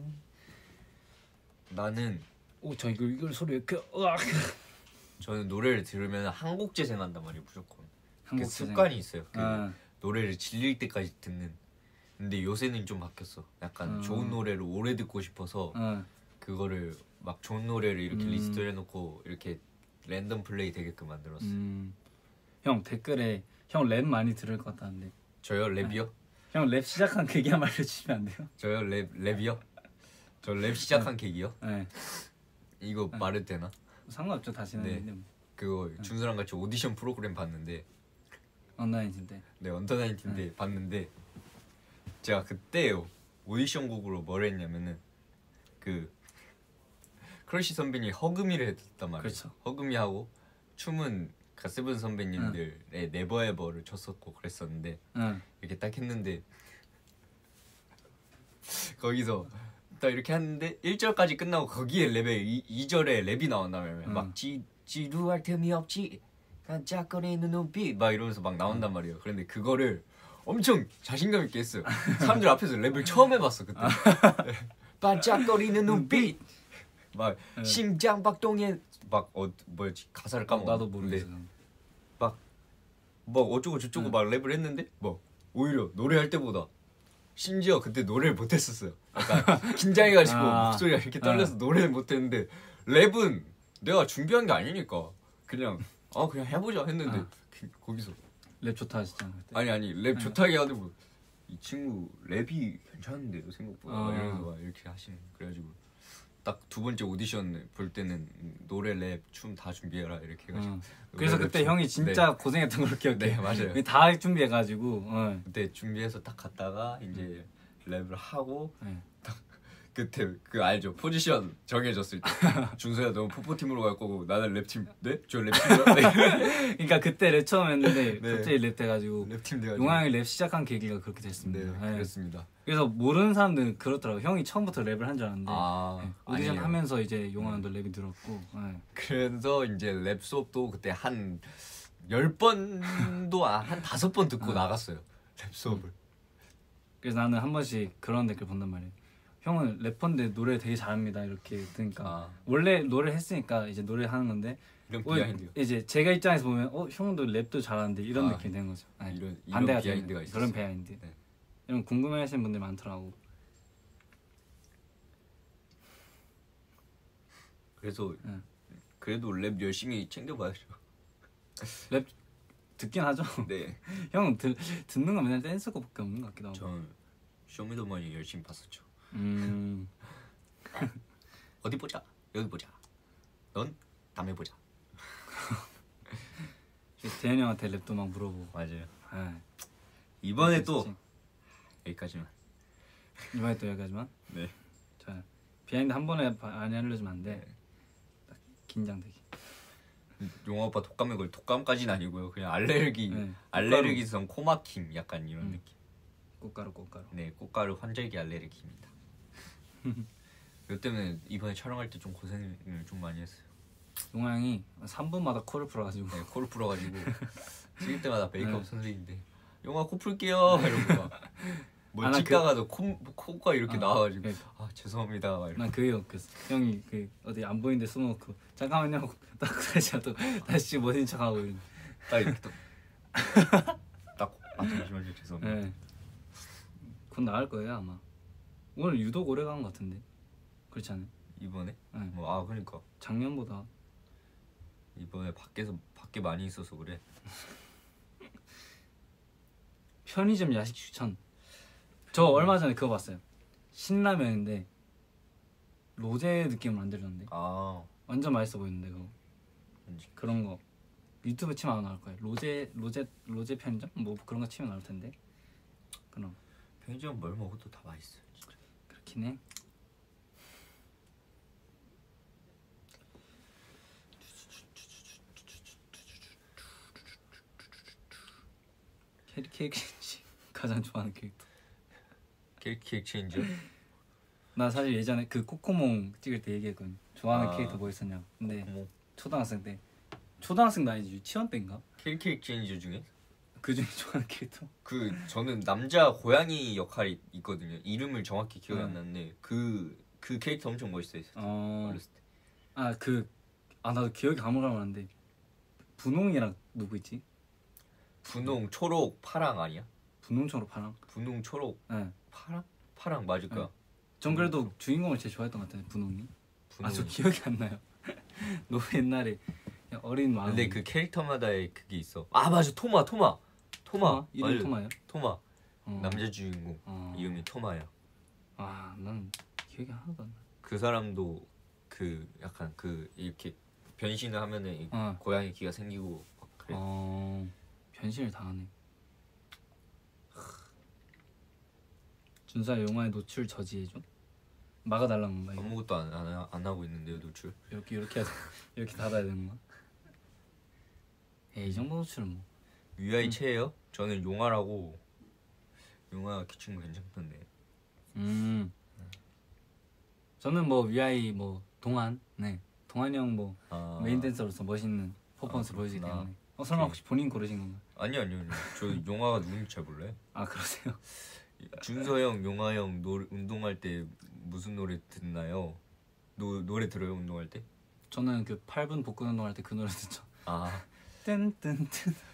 나는 저 이걸 소리 왜 이렇게 으악. 저는 노래를 들으면 한국 재생한단 말이에요 무조건. 한국 그 재생. 습관이 있어요. 그 노래를 질릴 때까지 듣는. 근데 요새는 좀 바뀌었어. 약간 좋은 노래를 오래 듣고 싶어서 그거를 막 좋은 노래를 이렇게 리스트를 해놓고 이렇게 랜덤 플레이 되게끔 만들었어. 형 댓글에 형 랩 많이 들을 것 같다는데. 저요? 랩이요? 형 랩 시작한 계기 한번 알려주시면 안 돼요? 저요? 랩이요? 저 랩 시작한 계기요? 네. 이거 말해도 되나? 상관없죠. 다시는. 네. 그거 준수랑 같이 오디션 프로그램 봤는데 언더나인틴 때. 네, 언더나인틴 때 봤는데 제가 그때 오디션 곡으로 뭘 했냐면은 그 크러쉬 선배님이 허금이를 했단 말이에요. 그렇죠. 허금이하고 춤은 가세븐 선배님들의 네버에버를 췄었고 그랬었는데 이렇게 딱 했는데 거기서 딱 이렇게 했는데 1절까지 끝나고 거기에 랩에 2절에 랩이 나온다면 막 지루할 틈이 없지 반짝거리는 눈빛 막 이러면서 막 나온단 말이에요. 그런데 그거를 엄청 자신감 있게 했어요. 사람들 앞에서 랩을 처음 해봤어 그때. 반짝거리는 눈빛 막 심장 박동에 막 뭐였지 가사를 까먹어. 나도 모르겠어. 막 어쩌고 저쩌고 막 랩을 했는데 뭐 오히려 노래할 때보다 심지어 그때 노래를 못했었어요. 약간 긴장해가지고 목소리가 이렇게 떨려서 노래를 못했는데 랩은 내가 준비한 게 아니니까 그냥 그냥 해보자 했는데 거기서 랩 좋다 하시잖아 그때. 아니 랩 좋다 해가지고 이 친구 랩이 괜찮은데요 생각보다 이러면서 막 이렇게 하시는. 그래가지고 딱 두 번째 오디션 볼 때는 노래 랩 춤 다 준비해라 이렇게 해가지고 그래서 그때 형이 진짜 고생했던 걸 기억해. 네 맞아요. 다 준비해가지고 그때 준비해서 딱 갔다가 이제 랩을 하고 딱 그때 그 알죠? 포지션 정해졌을 때 준서야 너 포포팀으로 갈 거고 나는 랩팀. 네? 저 랩팀이요? 네. 그러니까 그때 랩 처음 했는데 네. 갑자기 랩 돼가지고 랩팀 돼가지고 용왕이 랩 시작한 계기가 그렇게 됐습니다. 네, 네. 그렇습니다. 그래서 모르는 사람들은 그렇더라고. 형이 처음부터 랩을 한 줄 알았는데 아, 오디션 아니에요. 하면서 이제 용왕도 랩이 늘었고. 네. 그래서 이제 랩 수업도 그때 한 10번도 한 5번 듣고 나갔어요. 랩 수업을. 그래서 나는 한 번씩 그런 댓글 본단 말이에요. 형은 래퍼인데 노래 되게 잘합니다. 이렇게 뜨니까 원래 노래 했으니까 이제 노래 하는 건데 이런 비하인드가 이제 제가 입장에서 보면 형도 랩도 잘하는데 이런 느낌이 되는 거죠. 네. 이런 반대가 비하인드가 있어요. 그런 비하인드. 네. 이런 궁금해하시는 분들 많더라고. 그래서 그래도 랩 열심히 챙겨봐야죠. 랩 듣긴 하죠. 네. 형은 듣는 거 맨날 댄스곡밖에 없는 것 같기도 하고. 저는 쇼미더머니 열심히 봤었죠. 어디 보자. 여기 보자. 넌 다음에 보자. 대현이 형한테 랩도 막 물어보고. 맞아요. 네. 이번에 또 여기까지만. 이번에 또 여기까지만. 네. 자, 비하인드 한 번에 많이 알려주면 안 돼. 딱 긴장되게. 용화 오빠 독감의 걸 독감까지는 아니고요. 그냥 알레르기, 네. 알레르기성 코막힘 약간 이런 느낌. 꽃가루. 네, 꽃가루 환절기 알레르기입니다. 이것 때문에 이번에 촬영할 때 좀 고생을 좀 많이 했어요. 용화 형이 3분마다 코를 풀어가지고. 네, 코를 풀어가지고 찍을 때마다 메이크업 선생님인데 용화 코 풀게요 이러고 뭐 찍다가도 코가 이렇게 나와가지고 아 죄송합니다 막 이렇게. 난 그게 웃겼어. 형이 그 어디 안 보이는 데 숨어놓고 잠깐만요 딱 다시 또 다시 멋진 척하고 이런. 딱 이렇게 딱 잠시만요 죄송합니다. 네. 곧 나갈 거예요 아마. 오늘 유독 오래 간 것 같은데 그렇지 않아요? 이번에? 네. 뭐 그러니까 작년보다 이번에 밖에 많이 있어서 그래. 편의점 야식 추천. 저 얼마 전에 그거 봤어요. 신라면인데 로제 느낌으로 만들었는데 완전 맛있어 보이는데 그거. 그런 거 유튜브 치면 아마 나올 거예요. 로제 편의점 뭐 그런 거 치면 나올 텐데. 그럼 편의점 뭘 먹어도 다 맛있어요 진짜. 그렇긴 해. 캐릭 가장 좋아하는 캐릭터. 캐릭 체인지요? 나 사실 예전에 그 코코몽 찍을 때 얘기했거든. 좋아하는 캐릭터 뭐 있었냐고. 근데 초등학생 때. 초등학생도 아니지 유치원 때인가? 캐릭 체인지 중에? 그 중에 좋아하는 캐릭터? 저는 남자 고양이 역할이 있거든요. 이름을 정확히 기억이 안 나는데 그 캐릭터 엄청 멋있어요. 어렸을 때. 나도 기억이 가물가물한데 분홍이랑 누구 있지? 분홍, 초록, 파랑 아니야? 분홍, 초록, 파랑? 분홍, 초록, 네. 파랑 맞을 거야. 전 그래도 주인공을 제일 좋아했던 것 같아요. 분홍이. 저 기억이 안 나요. 너무 옛날에 어린 마음. 근데 그 캐릭터마다의 그게 있어. 맞아 토마. 이름이 토마예요? 토마. 남자 주인공 이름이 토마야. 난 기억이 하나도 안 나. 그 사람도 그 약간 그 이렇게 변신을 하면은 고양이 귀가 생기고 막 그래. 변신을 다 하네. 준서야 영화에 노출 저지해줘? 막아달라는 건가? 아무것도 안 하고 있는데요 노출. 이렇게 닫아야 되는 거야? 이 정도 노출은 뭐. UI 최예요? 저는 용화라고. 용화 그 친구 괜찮던데. 저는 뭐 위아이 뭐 동환 동환이 형 뭐 메인 댄서로서 멋있는 퍼포먼스 보여주기 때문에. 설마 혹시 본인 고르신 건가? 아니요. 저 용화가 누군지 잘 몰라요. 그러세요? 준서 형, 용화 형 운동할 때 무슨 노래 듣나요? 노래 들어요 운동할 때? 저는 그 8분 복근 운동할 때 그 노래 듣죠. 뜬뜬뜬.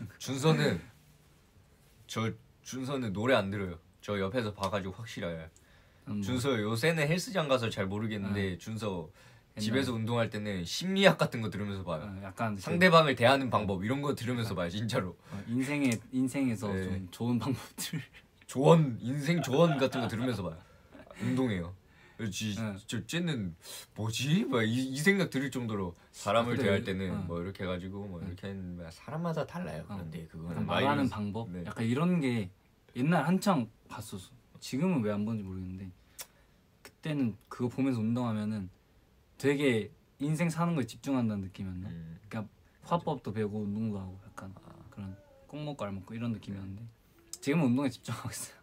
준서는 노래 안 들어요. 저 옆에서 봐가지고 확실히 알아요. 준서 요새는 헬스장 가서 잘 모르겠는데 준서 집에서 운동할 때는 심리학 같은 거 들으면서 봐요. 약간 상대방을 대하는 방법 이런 거 들으면서 봐요 진짜로. 인생에서 좀 좋은 방법들. 인생 조언 같은 거 들으면서 봐요. 운동해요. 쟤는 뭐지? 이 생각 들을 정도로 사람을 대할 때는 뭐 이렇게 해가지고 뭐 이렇게 했는데 사람마다 달라요. 그런데 그거는 말하는 방법? 약간 이런 게 옛날 한창 봤었어. 지금은 왜 안 보는지 모르겠는데 그때는 그거 보면서 운동하면은 되게 인생 사는 거에 집중한다는 느낌이었나? 그러니까 화법도 배우고 운동도 하고 약간 그런 꼭 먹고 알 먹고 이런 느낌이었는데 지금은 운동에 집중하고 있어요.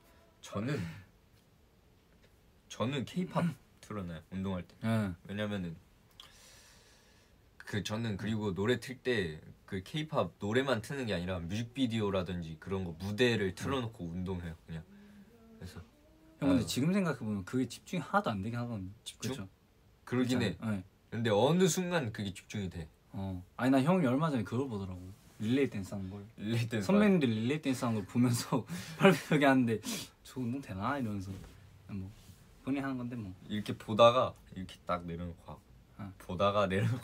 저는 K-팝 틀어놔요 운동할 때. 왜냐면은 저는 그리고 노래 틀 때 그 K-팝 노래만 트는 게 아니라 뮤직비디오라든지 그런 거 무대를 틀어놓고 운동해요 그냥. 그래서 형 근데 지금 생각해 보면 그게 집중이 하나도 안 되긴 하거든요. 집중? 그쵸? 그러긴 해. 근데 어느 순간 그게 집중이 돼. 아니 나 형이 얼마 전에 그걸 보더라고. 릴레이 댄스 하는 걸. 릴레이 댄스. 선배님들 릴레이 댄스 하는 걸 보면서 발표하게 하는데 저 운동 되나 이러면서 뭐 본인 하는 건데 뭐. 이렇게 보다가 이렇게 딱 내려놓고 하고. 보다가 내려놓고.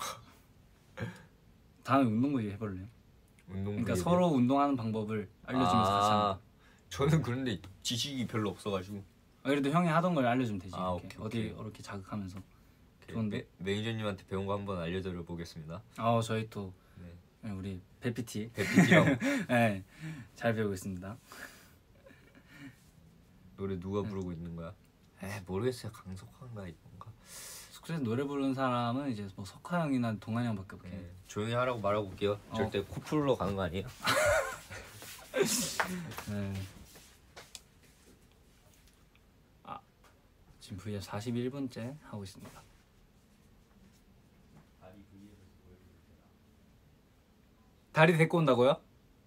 다음에 운동부위 해볼래요? 그러니까 서로 운동하는 방법을 알려주면서 같이 하는 거. 저는 그런데 지식이 별로 없어가지고. 그래도 형이 하던 걸 알려주면 되지. 오케이, 어디 이렇게 자극하면서. 좋은데 매니저님한테 배운 거 한번 알려드려 보겠습니다. 저희 또 우리 배피티라고 네, 잘 배우고 있습니다. 노래 누가 부르고 있는 거야? 모르겠어요. 강석환가 이건가? 숙소에서 노래 부르는 사람은 이제 뭐 석화 형이나 동환이 형밖에 없게. 조용히 하라고 말하고 올게요. 절대 코 풀러 가는 거 아니에요? 지금 V앱 41분째 하고 있습니다. 다리 데리고 온다고요?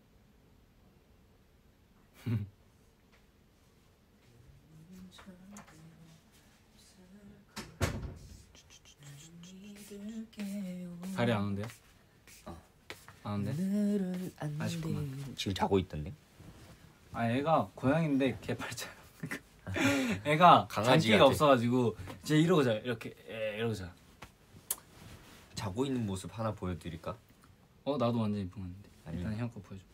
다리 안 온대요? 안 온대? 아쉽구만. 지금 자고 있던데? 애가 고양인데 개팔자요. 애가 장기가 없어가지고 이제 이러고 자요. 이렇게 이러고 자요. 자고 있는 모습 하나 보여드릴까? 나도 완전 이쁜 건데. 일단 형 거 보여줘.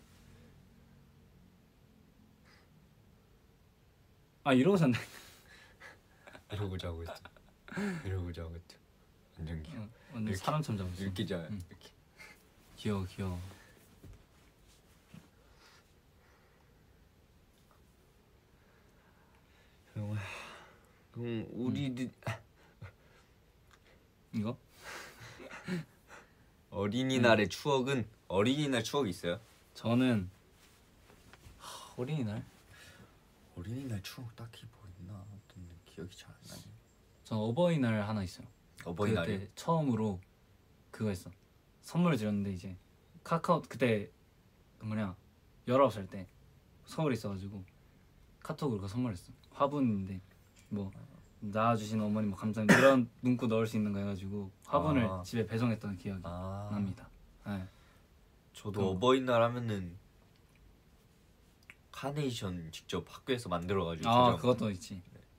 이러고 잔다. 이러고 자고 있어. 이러고 자고 있죠. 완전 귀여워. 완전 사람처럼 자고 있어. 이렇게 자요. 이렇게. 귀여워. 그럼 우리들 이거? 어린이날의 추억은 어린이날 추억 있어요? 저는 어린이날 추억 딱히 뭐 있나? 어떤 기억이 잘 안 나네. 전 어버이날 하나 있어요. 어버이날에 그때 처음으로 그거 했어. 선물을 드렸는데 이제 카카오 그때 19살 때 서울에 있어가지고 카톡으로 그 선물했어. 화분인데 뭐 낳아주신 어머니 뭐 감사합니다 이런 문구 넣을 수 있는 거 해가지고 화분을 집에 배송했던 기억이 납니다. 저도 어버이날 하면은 카네이션 직접 학교에서 만들어가지고 그것도 있지.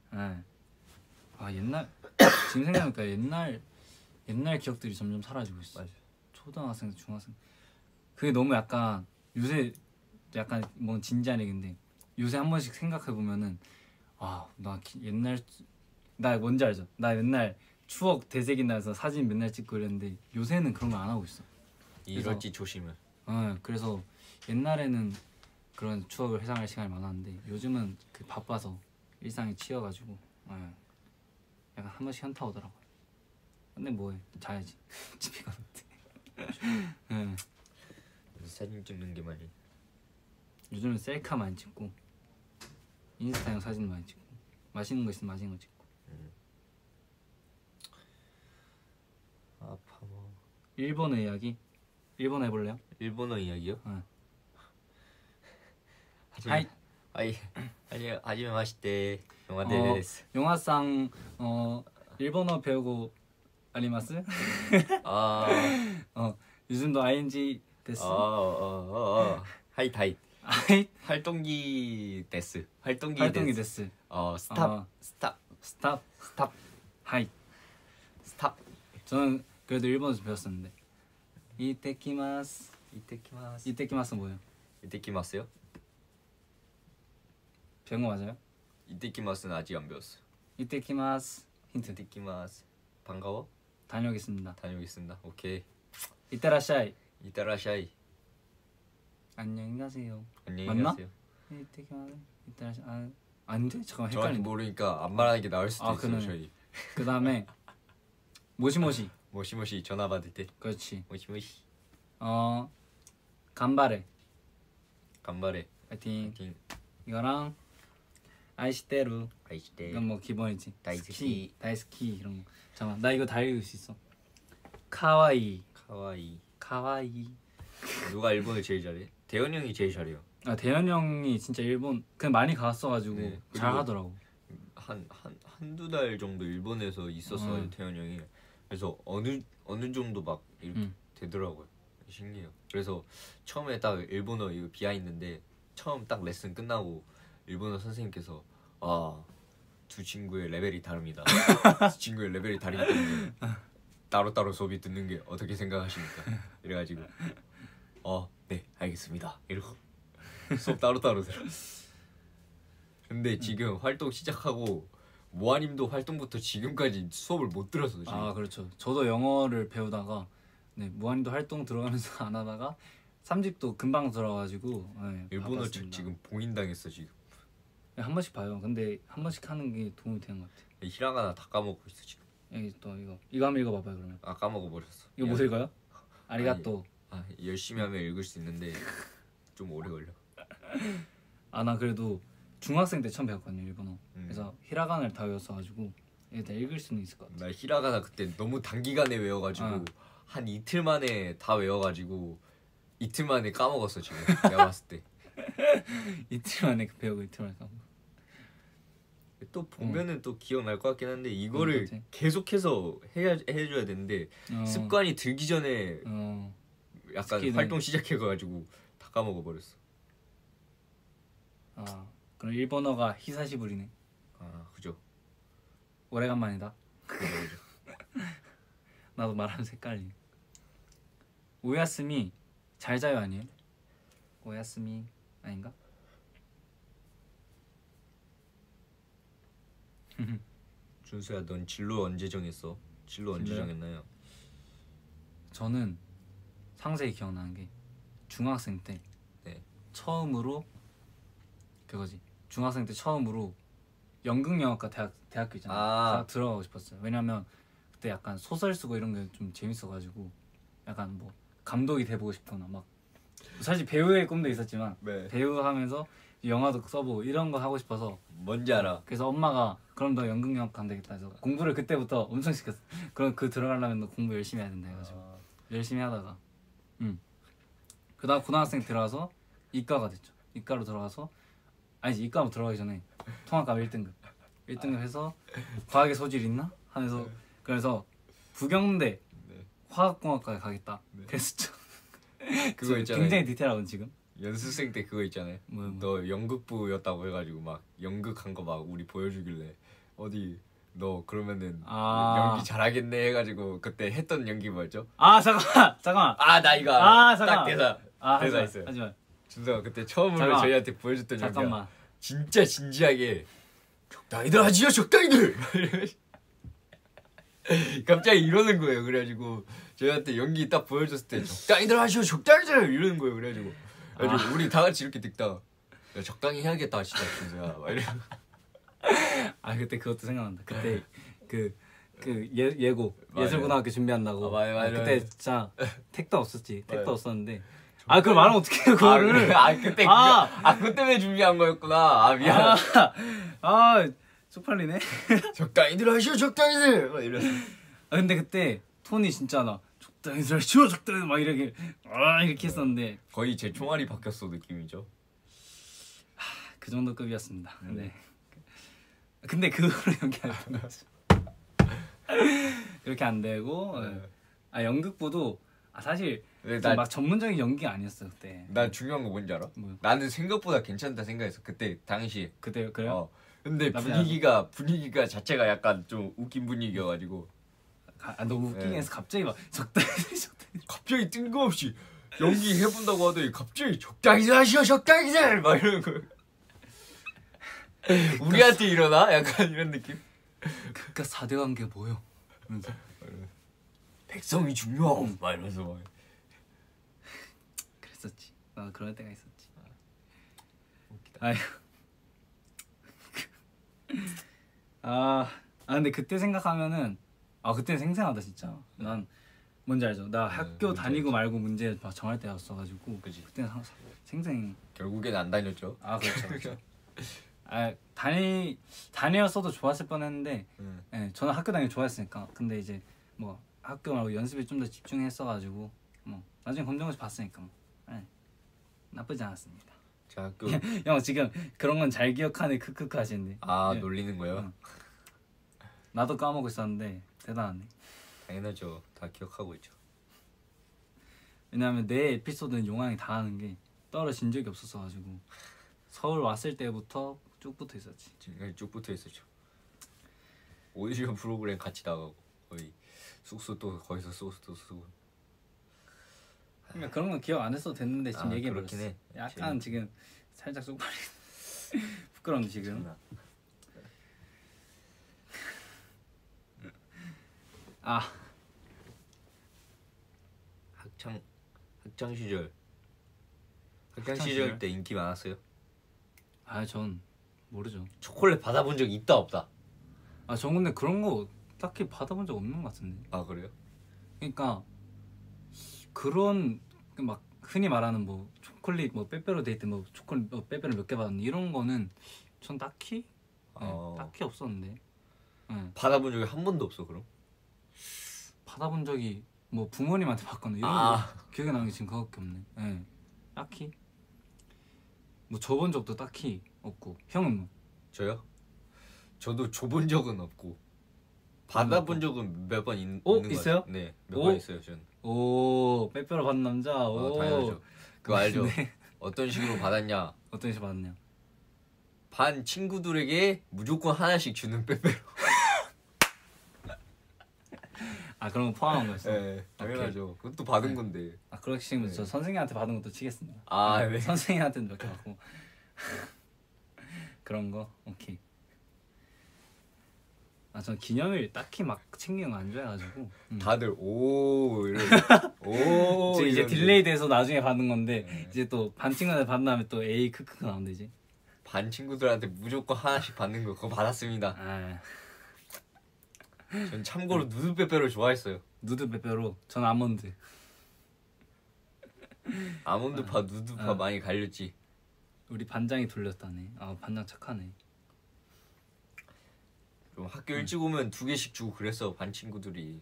옛날 지금 생각하니까 옛날 기억들이 점점 사라지고 있어. 맞아. 초등학생, 중학생 그게 너무 약간 요새 약간 뭐 진지한 얘기인데 요새 한 번씩 생각해 보면은 나 뭔지 알죠? 나 옛날 추억 되새긴다면서 사진 맨날 찍고 이랬는데 요새는 그런 거 안 하고 있어. 이럴지 조심을. 그래서 옛날에는 그런 추억을 회상할 시간이 많았는데 요즘은 바빠서 일상에 치여가지고 약간 한 번씩 현타 오더라고요. 근데 뭐해 자야지. 집에 가는데. 사진 찍는 게 많이. 요즘은 셀카 많이 찍고 인스타용 사진 많이 찍고 맛있는 거 있으면 맛있는 거 찍고. 뭐. 일본어 이야기? 일본어 해볼래요? 일본어 이야기요? 하지메 마시테 영화 데스. 영화상 일본어 배우고 아리마스? 요즘도 ING 데스. 하이타이. 활동기 데스. 활동기 데스. 스탑. 하이. 스탑. 저는 그래도 일본어에서 배웠었는데. 이테키마스 뭐예요? 이테키마스요? 배운 거 맞아요? 이테키마스는 아직 안 배웠어요. 이테키마스 힌트. 이테키마스 반가워? 다녀오겠습니다. 오케이. 이따라샤이. 안녕히 가세요. 맞나? 이테키마스 이따라샤이. 아닌데? 잠깐만 헷갈린다. 정확히 모르니까 안 말하는 게 나을 수도 있어요. 그러네. 저희. 그 다음에 모시모시. 모시모시 전화 받을 때. 그렇지. 모시모시. 간바레. 간바레. 파이팅. 이거랑 아이시테루. 이건 뭐 기본이지. 다이스키. 다이스키 이런 거. 잠깐 나 이거 다 읽을 수 있어. 카와이. 카와이. 누가 일본을 제일 잘해? 대현 형이 제일 잘해요. 아 대현 형이 진짜 일본 그냥 많이 갔어가지고 네, 잘하더라고. 한두 달 정도 일본에서 있었어요 태현 형이. 그래서 어느 정도 막 이렇게 되더라고요. 신기해요. 그래서 처음에 딱 일본어 이거 비하인드인데 처음 딱 레슨 끝나고 일본어 선생님께서 두 친구의 레벨이 다릅니다. 두 친구의 레벨이 다르기 때문에 따로따로 수업이 듣는 게 어떻게 생각하십니까? 이래가지고 네 알겠습니다. 이러고 수업 따로따로 들어. 근데 지금 활동 시작하고 모아님도 활동부터 지금까지 수업을 못 들어서 지금. 아 그렇죠. 저도 영어를 배우다가 모아님도 활동 들어가면서 안 하다가 3집도 금방 들어가지고 일본어 책 지금 봉인당했어 지금. 한 번씩 봐요. 근데 한 번씩 하는 게 도움이 되는 것 같아. 히라가나 다 까먹고 있어 지금. 여기 또 이거 한번 읽어봐봐요 그러면. 까먹어버렸어. 이거 못 읽어요? 아리가또. 열심히 하면 읽을 수 있는데 좀 오래 걸려. 나 그래도 중학생 때 처음 배웠거든요 일본어. 그래서 히라가나를 다 외웠어가지고 일단 읽을 수는 있을 것 같아. 나 히라가나 그때 너무 단기간에 외워가지고 한 이틀 만에 다 외워가지고 이틀 만에 까먹었어 지금. 내가 봤을 때. 이틀 만에 배우고 이틀 만에 까먹어. 또 보면은 또 기억날 것 같긴 한데 이거를 계속해서 해줘야 되는데 습관이 들기 전에 약간 스키는... 활동 시작해가지고 다 까먹어버렸어. 그럼 일본어가 히사시부리네. 그죠. 오래간만이다. 그죠. 나도 말하면서 헷갈리네. 오야스미 잘 자요 아니에요? 오야스미 아닌가? 준수야 넌 진로 언제 정했어? 진로 언제 정했나요? 저는 상세히 기억나는 게 중학생 때 처음으로 그거지. 중학생 때 처음으로 연극영화과 대학교 있잖아. 들어가고 싶었어요. 왜냐면 그때 약간 소설 쓰고 이런 게 좀 재밌어가지고 약간 뭐 감독이 돼보고 싶거나 막 사실 배우의 꿈도 있었지만 배우 하면서 영화도 써보고 이런 거 하고 싶어서. 뭔지 알아. 그래서 엄마가 그럼 너 연극영화 가면 되겠다 해서 공부를 그때부터 엄청 시켰어. 그럼 들어가려면 너 공부 열심히 해야 된다 해가지고 열심히 하다가 그다음 고등학생 들어가서 이과가 됐죠. 이과로 들어가서 이과로 들어가기 전에 통합과 1등급 해서 과학의 소질 있나? 하면서 그래서 부경대 화학공학과에 가겠다 그랬었죠. 그거 있잖아요. 굉장히 디테일하고 지금 연습생 때 그거 있잖아요. 너 연극부였다고 해가지고 막 연극한 거 막 우리 보여주길래 어디 너 그러면은 연기 잘하겠네 해가지고 그때 했던 연기 뭐였죠? 잠깐만 나 이거 딱 대사 있어요. 하지마. 준서가 그때 처음으로 저희한테 보여줬던 연기야. 진짜 진지하게 적당히들 하지요 적당히들 갑자기 이러는 거예요. 그래가지고 저희한테 연기 딱 보여줬을 때 적당히들 하시오 적당히들 이러는 거예요. 그래가지고 우리 다 같이 이렇게 듣다가 적당히 해야겠다 진짜 준서야 막 이래. 그때 그것도 생각난다. 그때 예고 예술고등학교 준비한다고. 그때 진짜 택도 없었지. 택도 없었는데. 그걸 말하면 어떡해요 그거를. 그때 그것 때문에 준비한 거였구나. 미안. 쪽팔리네. 적당히들 하시오 적당히들 막 이랬어. 근데 그때 톤이 진짜 적당히들 하시오 적당히 막 이렇게 했었는데 거의 제 총알이 바뀌었어 느낌이죠. 그 정도 급이었습니다. 근데 그거를 연기 안 했던 거죠. 그렇게 안 되고 연극부도 사실 막 전문적인 연기가 아니었어 그때. 난 중요한 거 뭔지 알아? 나는 생각보다 괜찮다 생각했어 그때 당시. 그때 그래요? 근데 분위기가 자체가 약간 좀 웃긴 분위기여가지고. 너무 웃기긴 해서 갑자기 막 적당히 갑자기 뜬금없이 연기 해본다고 하더니 갑자기 적당히 하시오 적당히 막 이러는 거예요. 우리한테 일어나? 약간 이런 느낌? 그니까 4대 관계 뭐요? 이러면서 백성이 중요하고 막 이러면서 막 그랬었지. 나도 그런 때가 있었지. 웃기다. 아 근데 그때 생각하면은 그때는 생생하다 진짜. 난 뭔지 알죠? 나 학교 다니고 말고 문제 정할 때였어가지고 그때는 생생. 결국엔 안 다녔죠. 아 그렇죠. 그렇죠. 다녔어도 좋았을 뻔했는데 네, 저는 학교 다니기 좋아했으니까. 근데 이제 뭐 학교 말고 연습에 좀 더 집중했어가지고 뭐 나중에 검정고시 봤으니까 뭐 네, 나쁘지 않았습니다. 제 학교 형 지금 그런 건 잘 기억하네 크크크 하시는데. 네. 놀리는 거요? 나도 까먹고 있었는데 대단하네. 당연하죠. 다 기억하고 있죠. 왜냐면 내 에피소드는 용왕이 다 하는 게 떨어진 적이 없었어가지고 서울 왔을 때부터 쭉 붙어 있었지. 쭉 붙어 있었죠. 오디션 프로그램 같이 나가고 거의 숙소 또 거기서 숙소 쓰고. 그러니까 그런 건 기억 안 했어도 됐는데 지금 얘기해버렸어. 해. 약간 지금 살짝 쪽팔리 부끄럽네 지금. 학창 시절 때 인기 많았어요? 전 모르죠. 초콜릿 받아본 적 있다 없다? 저 근데 그런 거 딱히 받아본 적 없는 것 같은데. 아 그래요? 그러니까 그런 막 흔히 말하는 뭐 초콜릿 뭐 빼빼로 데이트 뭐 초콜릿 뭐 빼빼로 몇 개 받았니 이런 거는 전 딱히 딱히 없었는데. 받아본 적이 한 번도 없어 그럼? 받아본 적이 뭐 부모님한테 받거나 이런 거 기억에 나는 게 지금 그거밖에 없네. 딱히 뭐 줘본 적도 딱히 없고. 형은 뭐? 저요? 저도 줘본 적은 없고 받아본 적은 몇 번 있는 거 있어요? 네, 몇 번 있어요 저는. 오 빼빼로 받는 남자. 당연하죠. 그거 알죠? 네. 어떤 식으로 받았냐? 어떤 식으로 받았냐? 반 친구들에게 무조건 하나씩 주는 빼빼로. 그런 거 포함한 거였어? 네, 당연하죠. 그것도 받은 건데. 그렇게 치면 저 선생님한테 받은 것도 치겠습니다. 네. 선생님한테는 몇 개 받고. 그런 거? 오케이. 전 기념일 딱히 막 챙기는 거 안 좋아해가지고. 다들 오 이제 딜레이 돼서 나중에 받는 건데 이제 또 반 친구한테 받은 다음에 또 에이 크크크 나온다 이제. 반 친구들한테 무조건 하나씩 받는 거 그거 받았습니다. 전 참고로 누드 빼빼로 좋아했어요. 누드 빼빼로. 전 아몬드. 아몬드파 누드파 많이 갈렸지. 우리 반장이 돌렸다네. 반장 착하네. 좀 학교 일찍 오면 2개씩 주고 그랬어 반 친구들이.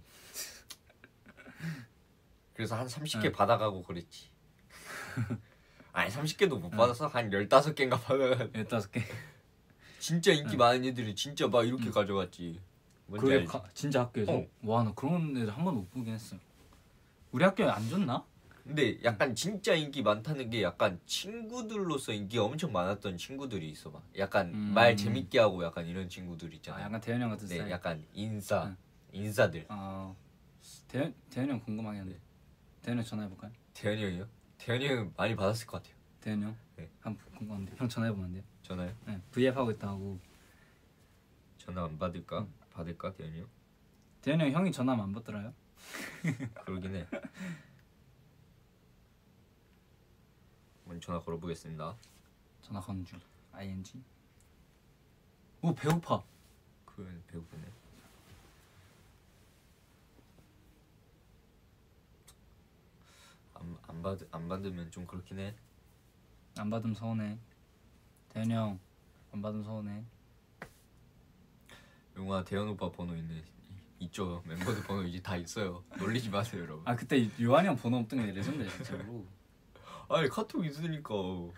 그래서 한 30개 받아가고 그랬지. 아니 30개도 못 받았어. 한 15개인가 받아가. 15개. 진짜 인기 많은 애들이 진짜 막 이렇게 가져갔지. 그래 진짜 학교에서? 와 나 그런 애들 한 번도 못 보긴 했어. 우리 학교에 안 줬나? 근데 약간 진짜 인기 많다는 게 약간 친구들로서 인기가 엄청 많았던 친구들이 있어 막. 약간 말 재밌게 하고 약간 이런 친구들 있잖아. 약간 대현이 형 같은 스타일. 약간 인사들. 대현이 형 궁금하긴 한데. 대현이 형 전화해볼까요? 대현이 형이요? 대현이 형 많이 받았을 것 같아요. 대현이 형? 네. 한번 궁금한데. 형 전화해보면 안 돼요? 전화요? 네. V앱 하고 있다고. 전화 안 받을까? 받을까 대현이 형? 대현이 형 형이 전화하면 안 받더라요? 그러긴 해. 한번 전화 걸어보겠습니다. 전화 거는 중. ING. 오 배고파. 그건 배고프네. 안 받으면 좀 그렇긴 해. 안 받으면 서운해. 대현이 형 안 받으면 서운해. 용아 대현 오빠 번호 있죠. 멤버들 번호 이제 다 있어요. 놀리지 마세요 여러분. 그때 요한이 형 번호 없던 게 레전드야 진짜로. 아니 카톡 있으니까.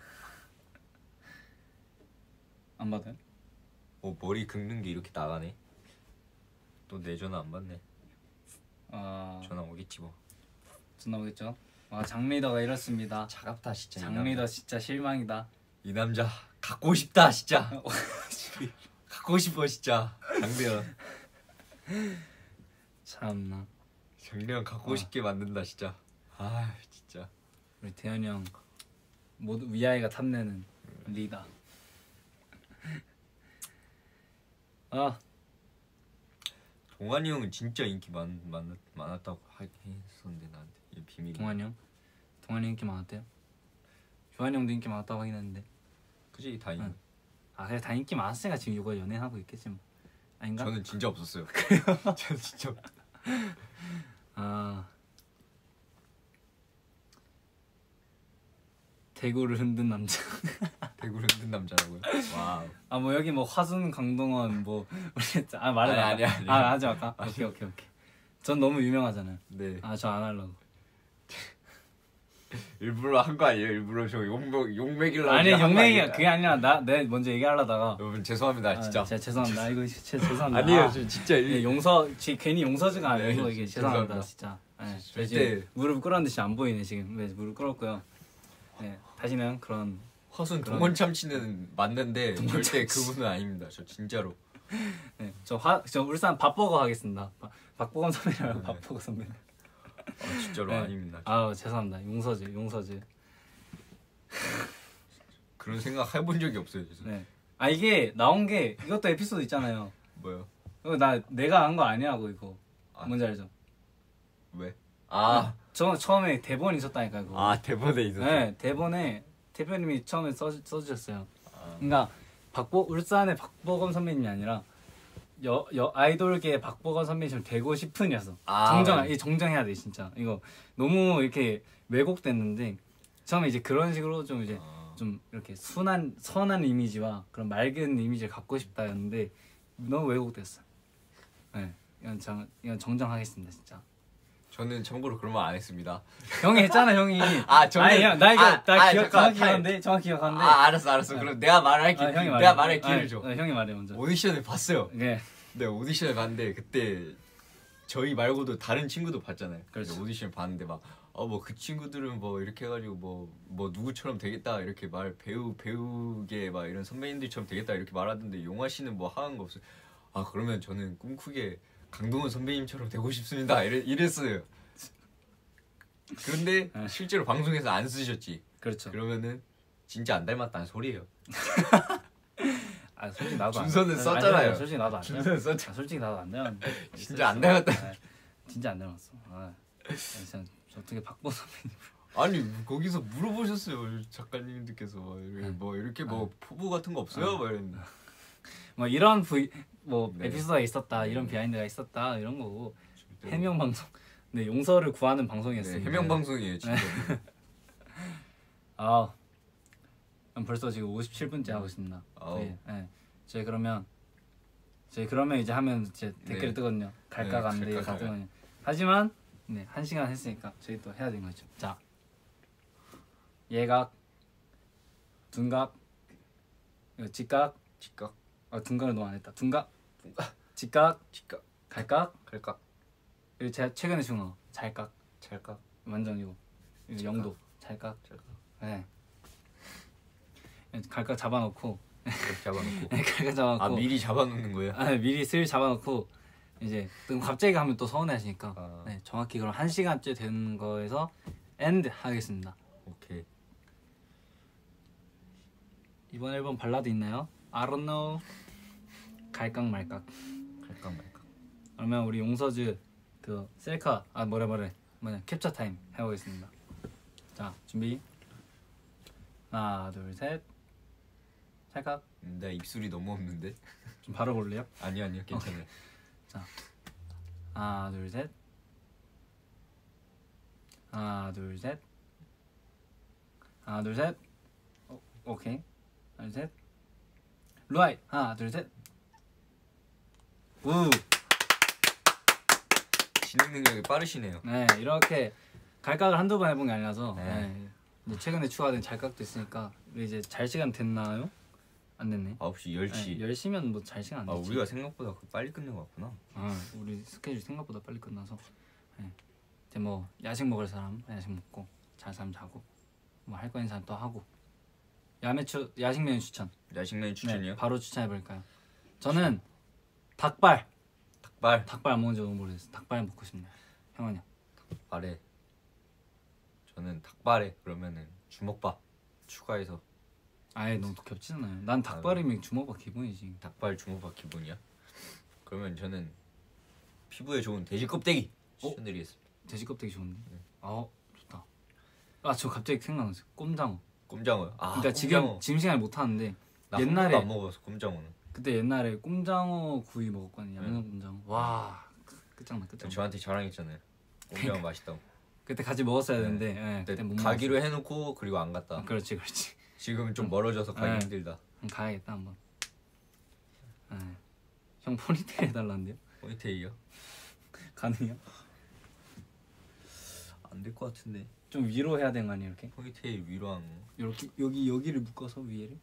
안 받아요? 머리 긁는 게 이렇게 나가네. 또 내 전화 안 받네. 전화 오겠지 뭐. 전화 오겠죠. 장 리더가 이렇습니다. 차갑다 진짜. 장 리더 진짜 실망이다. 이 남자 갖고 싶다 진짜. 갖고 싶어 진짜. 장대현. 참나. 장대현 갖고 싶게 만든다 진짜. 진짜. 우리 대현이 형 모두 위아이가 탐내는 리더. 동환이 형은 진짜 인기 많았다고 했었는데 나한테 이 비밀. 동환이 형? 동환이 인기 많았대요? 조한이 형도 인기 많았다고 하긴 했는데. 그지 다 인기. 그래 다 인기 많았으니까 지금 이거 연애하고 있겠지 뭐. 아닌가? 저는 진짜 없었어요. 저는 진짜. 아 대구를 흔든 남자. 대구를 흔든 남자라고요? 와우. 아 뭐 여기 뭐 화순 강동원 뭐 우리 말해. 아니야. 하지 말까? 오케이. 전 너무 유명하잖아요. 네. 아 저 안 하려고. 일부러 한 거 아니에요? 일부러 저 욕먹이려고. 아니 욕맹이야. 그게 아니라 내 먼저 얘기하려다가. 여러분 죄송합니다 진짜. 진짜 죄송합니다. 이거 진짜 죄송합니다. 아니에요 저 진짜. 괜히 용서즈가 아니고 이게 죄송합니다 진짜. 네, 절대 무릎 꿇었는데 진짜 안 보이네 지금. 네, 무릎 꿇었고요. 네, 다시는 그런 화순 동원 참치는 맞는데 절대 그분은 아닙니다. 저 진짜로. 네, 저 울산 밥버거 하겠습니다. 박보검 선배랑 밥버거 선배. 진짜로 네. 아닙니다. 아 죄송합니다. 용서즈. 그런 생각 해본 적이 없어요. 진짜. 네. 아 이게 나온 게 이것도 에피소드 있잖아요. 뭐요? 내가 한 거 아니라고 이거. 뭔지 알죠? 왜? 저 처음에 대본이 있었다니까 이거. 대본에 있었어. 네, 대본에 대표님이 처음에 써주셨어요. 그러니까 울산의 박보검 선배님이 아니라 아이돌계 박보검 선배님처럼 되고 싶은이었어. 정정해야 돼 진짜. 이거 너무 이렇게 왜곡됐는데 처음에 이제 그런 식으로 좀 이제 좀 이렇게 선한 이미지와 그런 맑은 이미지를 갖고 싶다였는데 너무 왜곡됐어. 네, 이건 정정하겠습니다 진짜. 저는 참고로 그런 말 안 했습니다. 형이 했잖아 형이. 저는 아니 형, 나 이거 정확히 기억하는데. 알았어. 그럼 내가 말할게. 내가 말할 기회를 줘. 형이 말해 먼저. 오디션을 봤어요. 네. 네 오디션을 봤는데 그때 저희 말고도 다른 친구도 봤잖아요. 그렇죠. 오디션을 봤는데 막 뭐 그 친구들은 뭐 이렇게 해가지고 뭐 누구처럼 되겠다 이렇게 배우게 막 이런 선배님들처럼 되겠다 이렇게 말하던데 용화 씨는 뭐 하는 거 없어요. 그러면 저는 꿈꾸게 강동원 선배님처럼 되고 싶습니다. 이랬어요. 그런데 실제로 방송에서 안 쓰셨지. 그렇죠. 그러면은 진짜 안 닮았다는 소리예요. 솔직히 나도 준서는 썼잖아요. 솔직히 나도 안 준서는 썼죠. 솔직히 나도 안 닮았는데. 진짜 안 닮았다. 진짜 안 닮았어. 진짜 어떻게 박보 선배님. 아니 거기서 물어보셨어요 작가님들께서 이렇게 포부 같은 거 없어요? 막 이랬는데. 뭐 이런 네. 에피소드가 있었다, 이런 비하인드가 있었다 이런 거고. 해명 방송. 네, 용서를 구하는 방송이었어요. 네, 해명 방송이에요 진짜. 벌써 지금 57분째 하고 있습니다. 네. 저희 그러면 이제 하면 이제 댓글 뜨거든요. 갈까 안 돼요. 뜨거든요. 하지만 1시간 했으니까 저희 또 해야 되는 거죠. 자, 예각, 둔각, 직각. 둔각을 너무 안 했다. 둔각, 직각, 갈각. 그리고 제가 최근에 중어 잘각. 완전 이거 영도 잘각. 네. 갈각 잡아놓고. 갈각 잡아놓고. 미리 잡아놓는 거예요? 미리 슬 잡아놓고 이제 갑자기 하면 또 서운해하시니까. 네, 정확히 그럼 1시간째 되는 거에서 엔드 하겠습니다. 오케이. 이번 앨범 발라드 있나요? I don't know. 갈각 말각. 그러면 우리 용서즈 그 셀카 캡처 타임 해보겠습니다. 자 준비. 하나 둘 셋. 찰칵. 나 입술이 너무 없는데. 좀 바로 볼래요? 아니요 괜찮아요. 자 하나 둘 셋. 하나 둘 셋. 오케이. 하나 둘 셋. 루아이 하나 둘 셋. 우. 진행 능력이 빠르시네요. 네, 이렇게 갈각을 한두 번 해본 게 아니라서 이제 최근에 추가된 잘각도 있으니까. 우리 이제 잘 시간 됐나요? 안 됐네. 9시 10시. 10시면 뭐 잘 시간 안 됐지. 우리가 생각보다 빨리 끝낸 것 같구나. 우리 스케줄 생각보다 빨리 끝나서. 이제 뭐 야식 먹을 사람 야식 먹고, 잘 사람 자고, 뭐 할 거인 사람 또 하고. 야식 메뉴 추천. 야식 메뉴 추천이요? 네, 바로 추천해 볼까요? 저는 닭발 안 먹은 지 너무 오래됐어. 닭발 먹고 싶네요. 형은요? 닭발에 저는 닭발에 그러면은 주먹밥 추가해서. 아예 너무 겹치잖아요. 난 닭발이면 주먹밥 기본이지. 닭발 주먹밥 기본이야? 그러면 저는 피부에 좋은 돼지 껍데기 추천드리겠습니다. 돼지 껍데기 좋은데? 좋다. 저 갑자기 생각났어요. 꼼장어. 꼼장어. 그러니까 지금 시간에 못 하는데 나 옛날에 안 먹어서 꼼장어는. 그때 옛날에 꼼장어 구이 먹었거든요. 양념 꼼장어. 와 끝장나. 저한테 자랑했잖아요. 꼼장어 맛있다고. 그때 같이 먹었어야 되는데 네, 그때 못 가기로 먹었어. 해놓고 그리고 안 갔다. 그렇지. 지금 좀 멀어져서 가기 힘들다. 가야겠다 한번. 형 포니테일 해달라는데요? 포니테일이요? 가능해요? 안 될 것 같은데. 좀 위로 해야 되는 거 아니에요 이렇게? 포니테일 위로 하는 거. 이렇게 여기를 묶어서 위에를?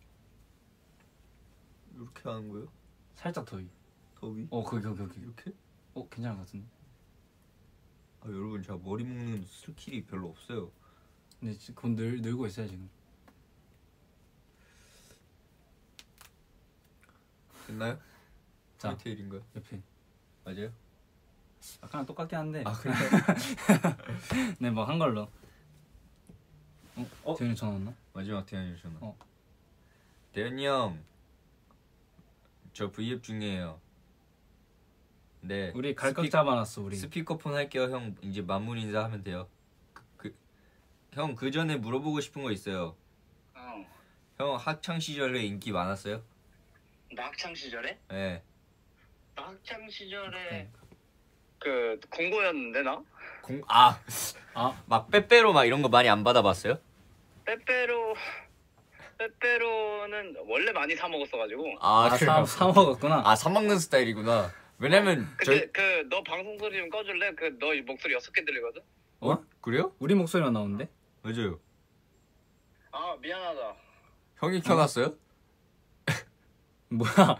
이렇게 하는 거요? 살짝 더 위. 더 위? 거기 이렇게? 괜찮은 것 같은데. 여러분 제가 머리 묶는 스킬이 별로 없어요. 근데 그건 늘고 있어요 지금. 됐나요? 자, 포니테일인가요? 옆에. 맞아요? 약간 똑같긴 한데. 그래요? 네, 뭐 한 걸로. 대현이 전화 왔나? 마지막 대현이 전화. 대현이 형, 저 V앱 중이에요. 네. 우리 갈각 잡아놨어 우리. 스피커폰 할게요. 형 이제 마무리 인사하면 돼요. 형 그 전에 물어보고 싶은 거 있어요. 형 학창 시절에 인기 많았어요? 나 학창 시절에? 네. 나 학창 시절에 그 공고였는데 나? 막 빼빼로 막 이런 거 많이 안 받아봤어요? 빼빼로는 원래 많이 사 먹었어가지고. 사 먹었구나. 사 먹는 스타일이구나. 왜냐면 근데 그 너 방송 소리 좀 꺼줄래? 그 너 목소리 6개 들리거든? 그래요? 우리 목소리만 나오는데? 맞아요. 미안하다. 형이 켜놨어요? 뭐야?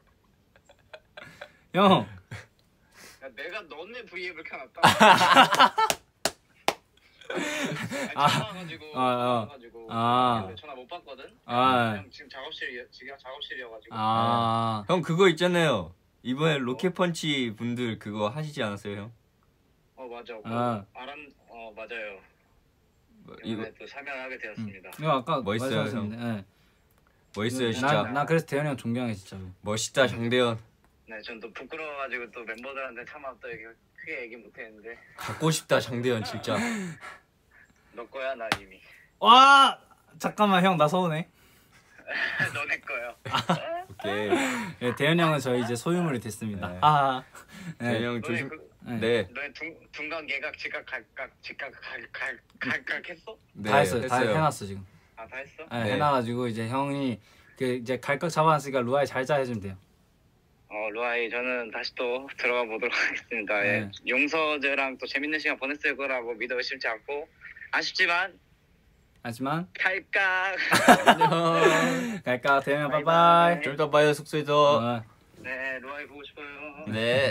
형. 야, 내가 너네 V앱을 켜놨다. 전화와가지고 전화 못 받거든. 형 지금 작업실이어가지고. 형 그거 있잖아요. 이번에 로켓펀치 분들 그거 하시지 않았어요, 형? 맞아. 맞아요. 이번에 또 참여하게 되었습니다. 이거 아까 멋있어요, 형. 네. 멋있어요, 진짜. 나 그래서 대현이 형 존경해 진짜로. 멋있다, 장대현. 네, 전 또 부끄러워가지고 또 멤버들한테 차마 또 크게 얘기 못했는데. 갖고 싶다, 장대현 진짜. 너 거야, 나 이미. 와 잠깐만 형 나 서운해. 너네 거야. 오케이. 네, 대현이 형은 저희 이제 소유물이 됐습니다. 네. 대현이 형 조심. 너의 둔각 예각 직각 갈각 했어? 네, 다 했어요. 다 해놨어 지금. 다 했어? 네. 해놔가지고 이제 형이 이제 갈각 잡아놨으니까 루아이 잘 해주면 돼요. 루아이 저는 다시 또 들어가 보도록 하겠습니다. 네. 용서제랑 또 재밌는 시간 보냈을 거라고 믿어 의심치 않고 하지만 갈각. 안녕. 갈각 대현이 바이바이. 좀 이따 봐요 숙소에서. 네, 루아이 보고 싶어요. 네.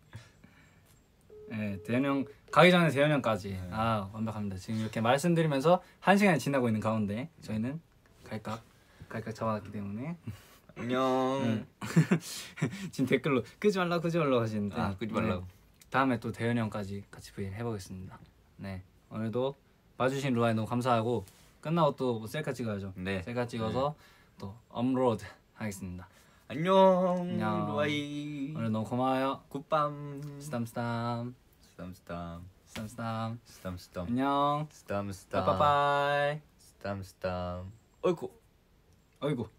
네, 대현이 형 가기 전에 대현이 형까지 완벽합니다. 지금 이렇게 말씀드리면서 1시간이 지나고 있는 가운데 저희는 갈각 잡아놨기 때문에 안녕. 지금 댓글로 끄지 말라고 하시는데 끄지 말라고. 다음에 또 대현이 형까지 같이 브이앱 해보겠습니다. 네, 오늘도 봐주신 루아이 너무 감사하고 끝나고 또 셀카 찍어야죠. 네. 셀카 찍어서 또 업로드 하겠습니다. 안녕. 루아이. 오늘 너무 고마워요. 굿밤. 스담. 안녕. 스담. 바이바이. 스담. 어이구.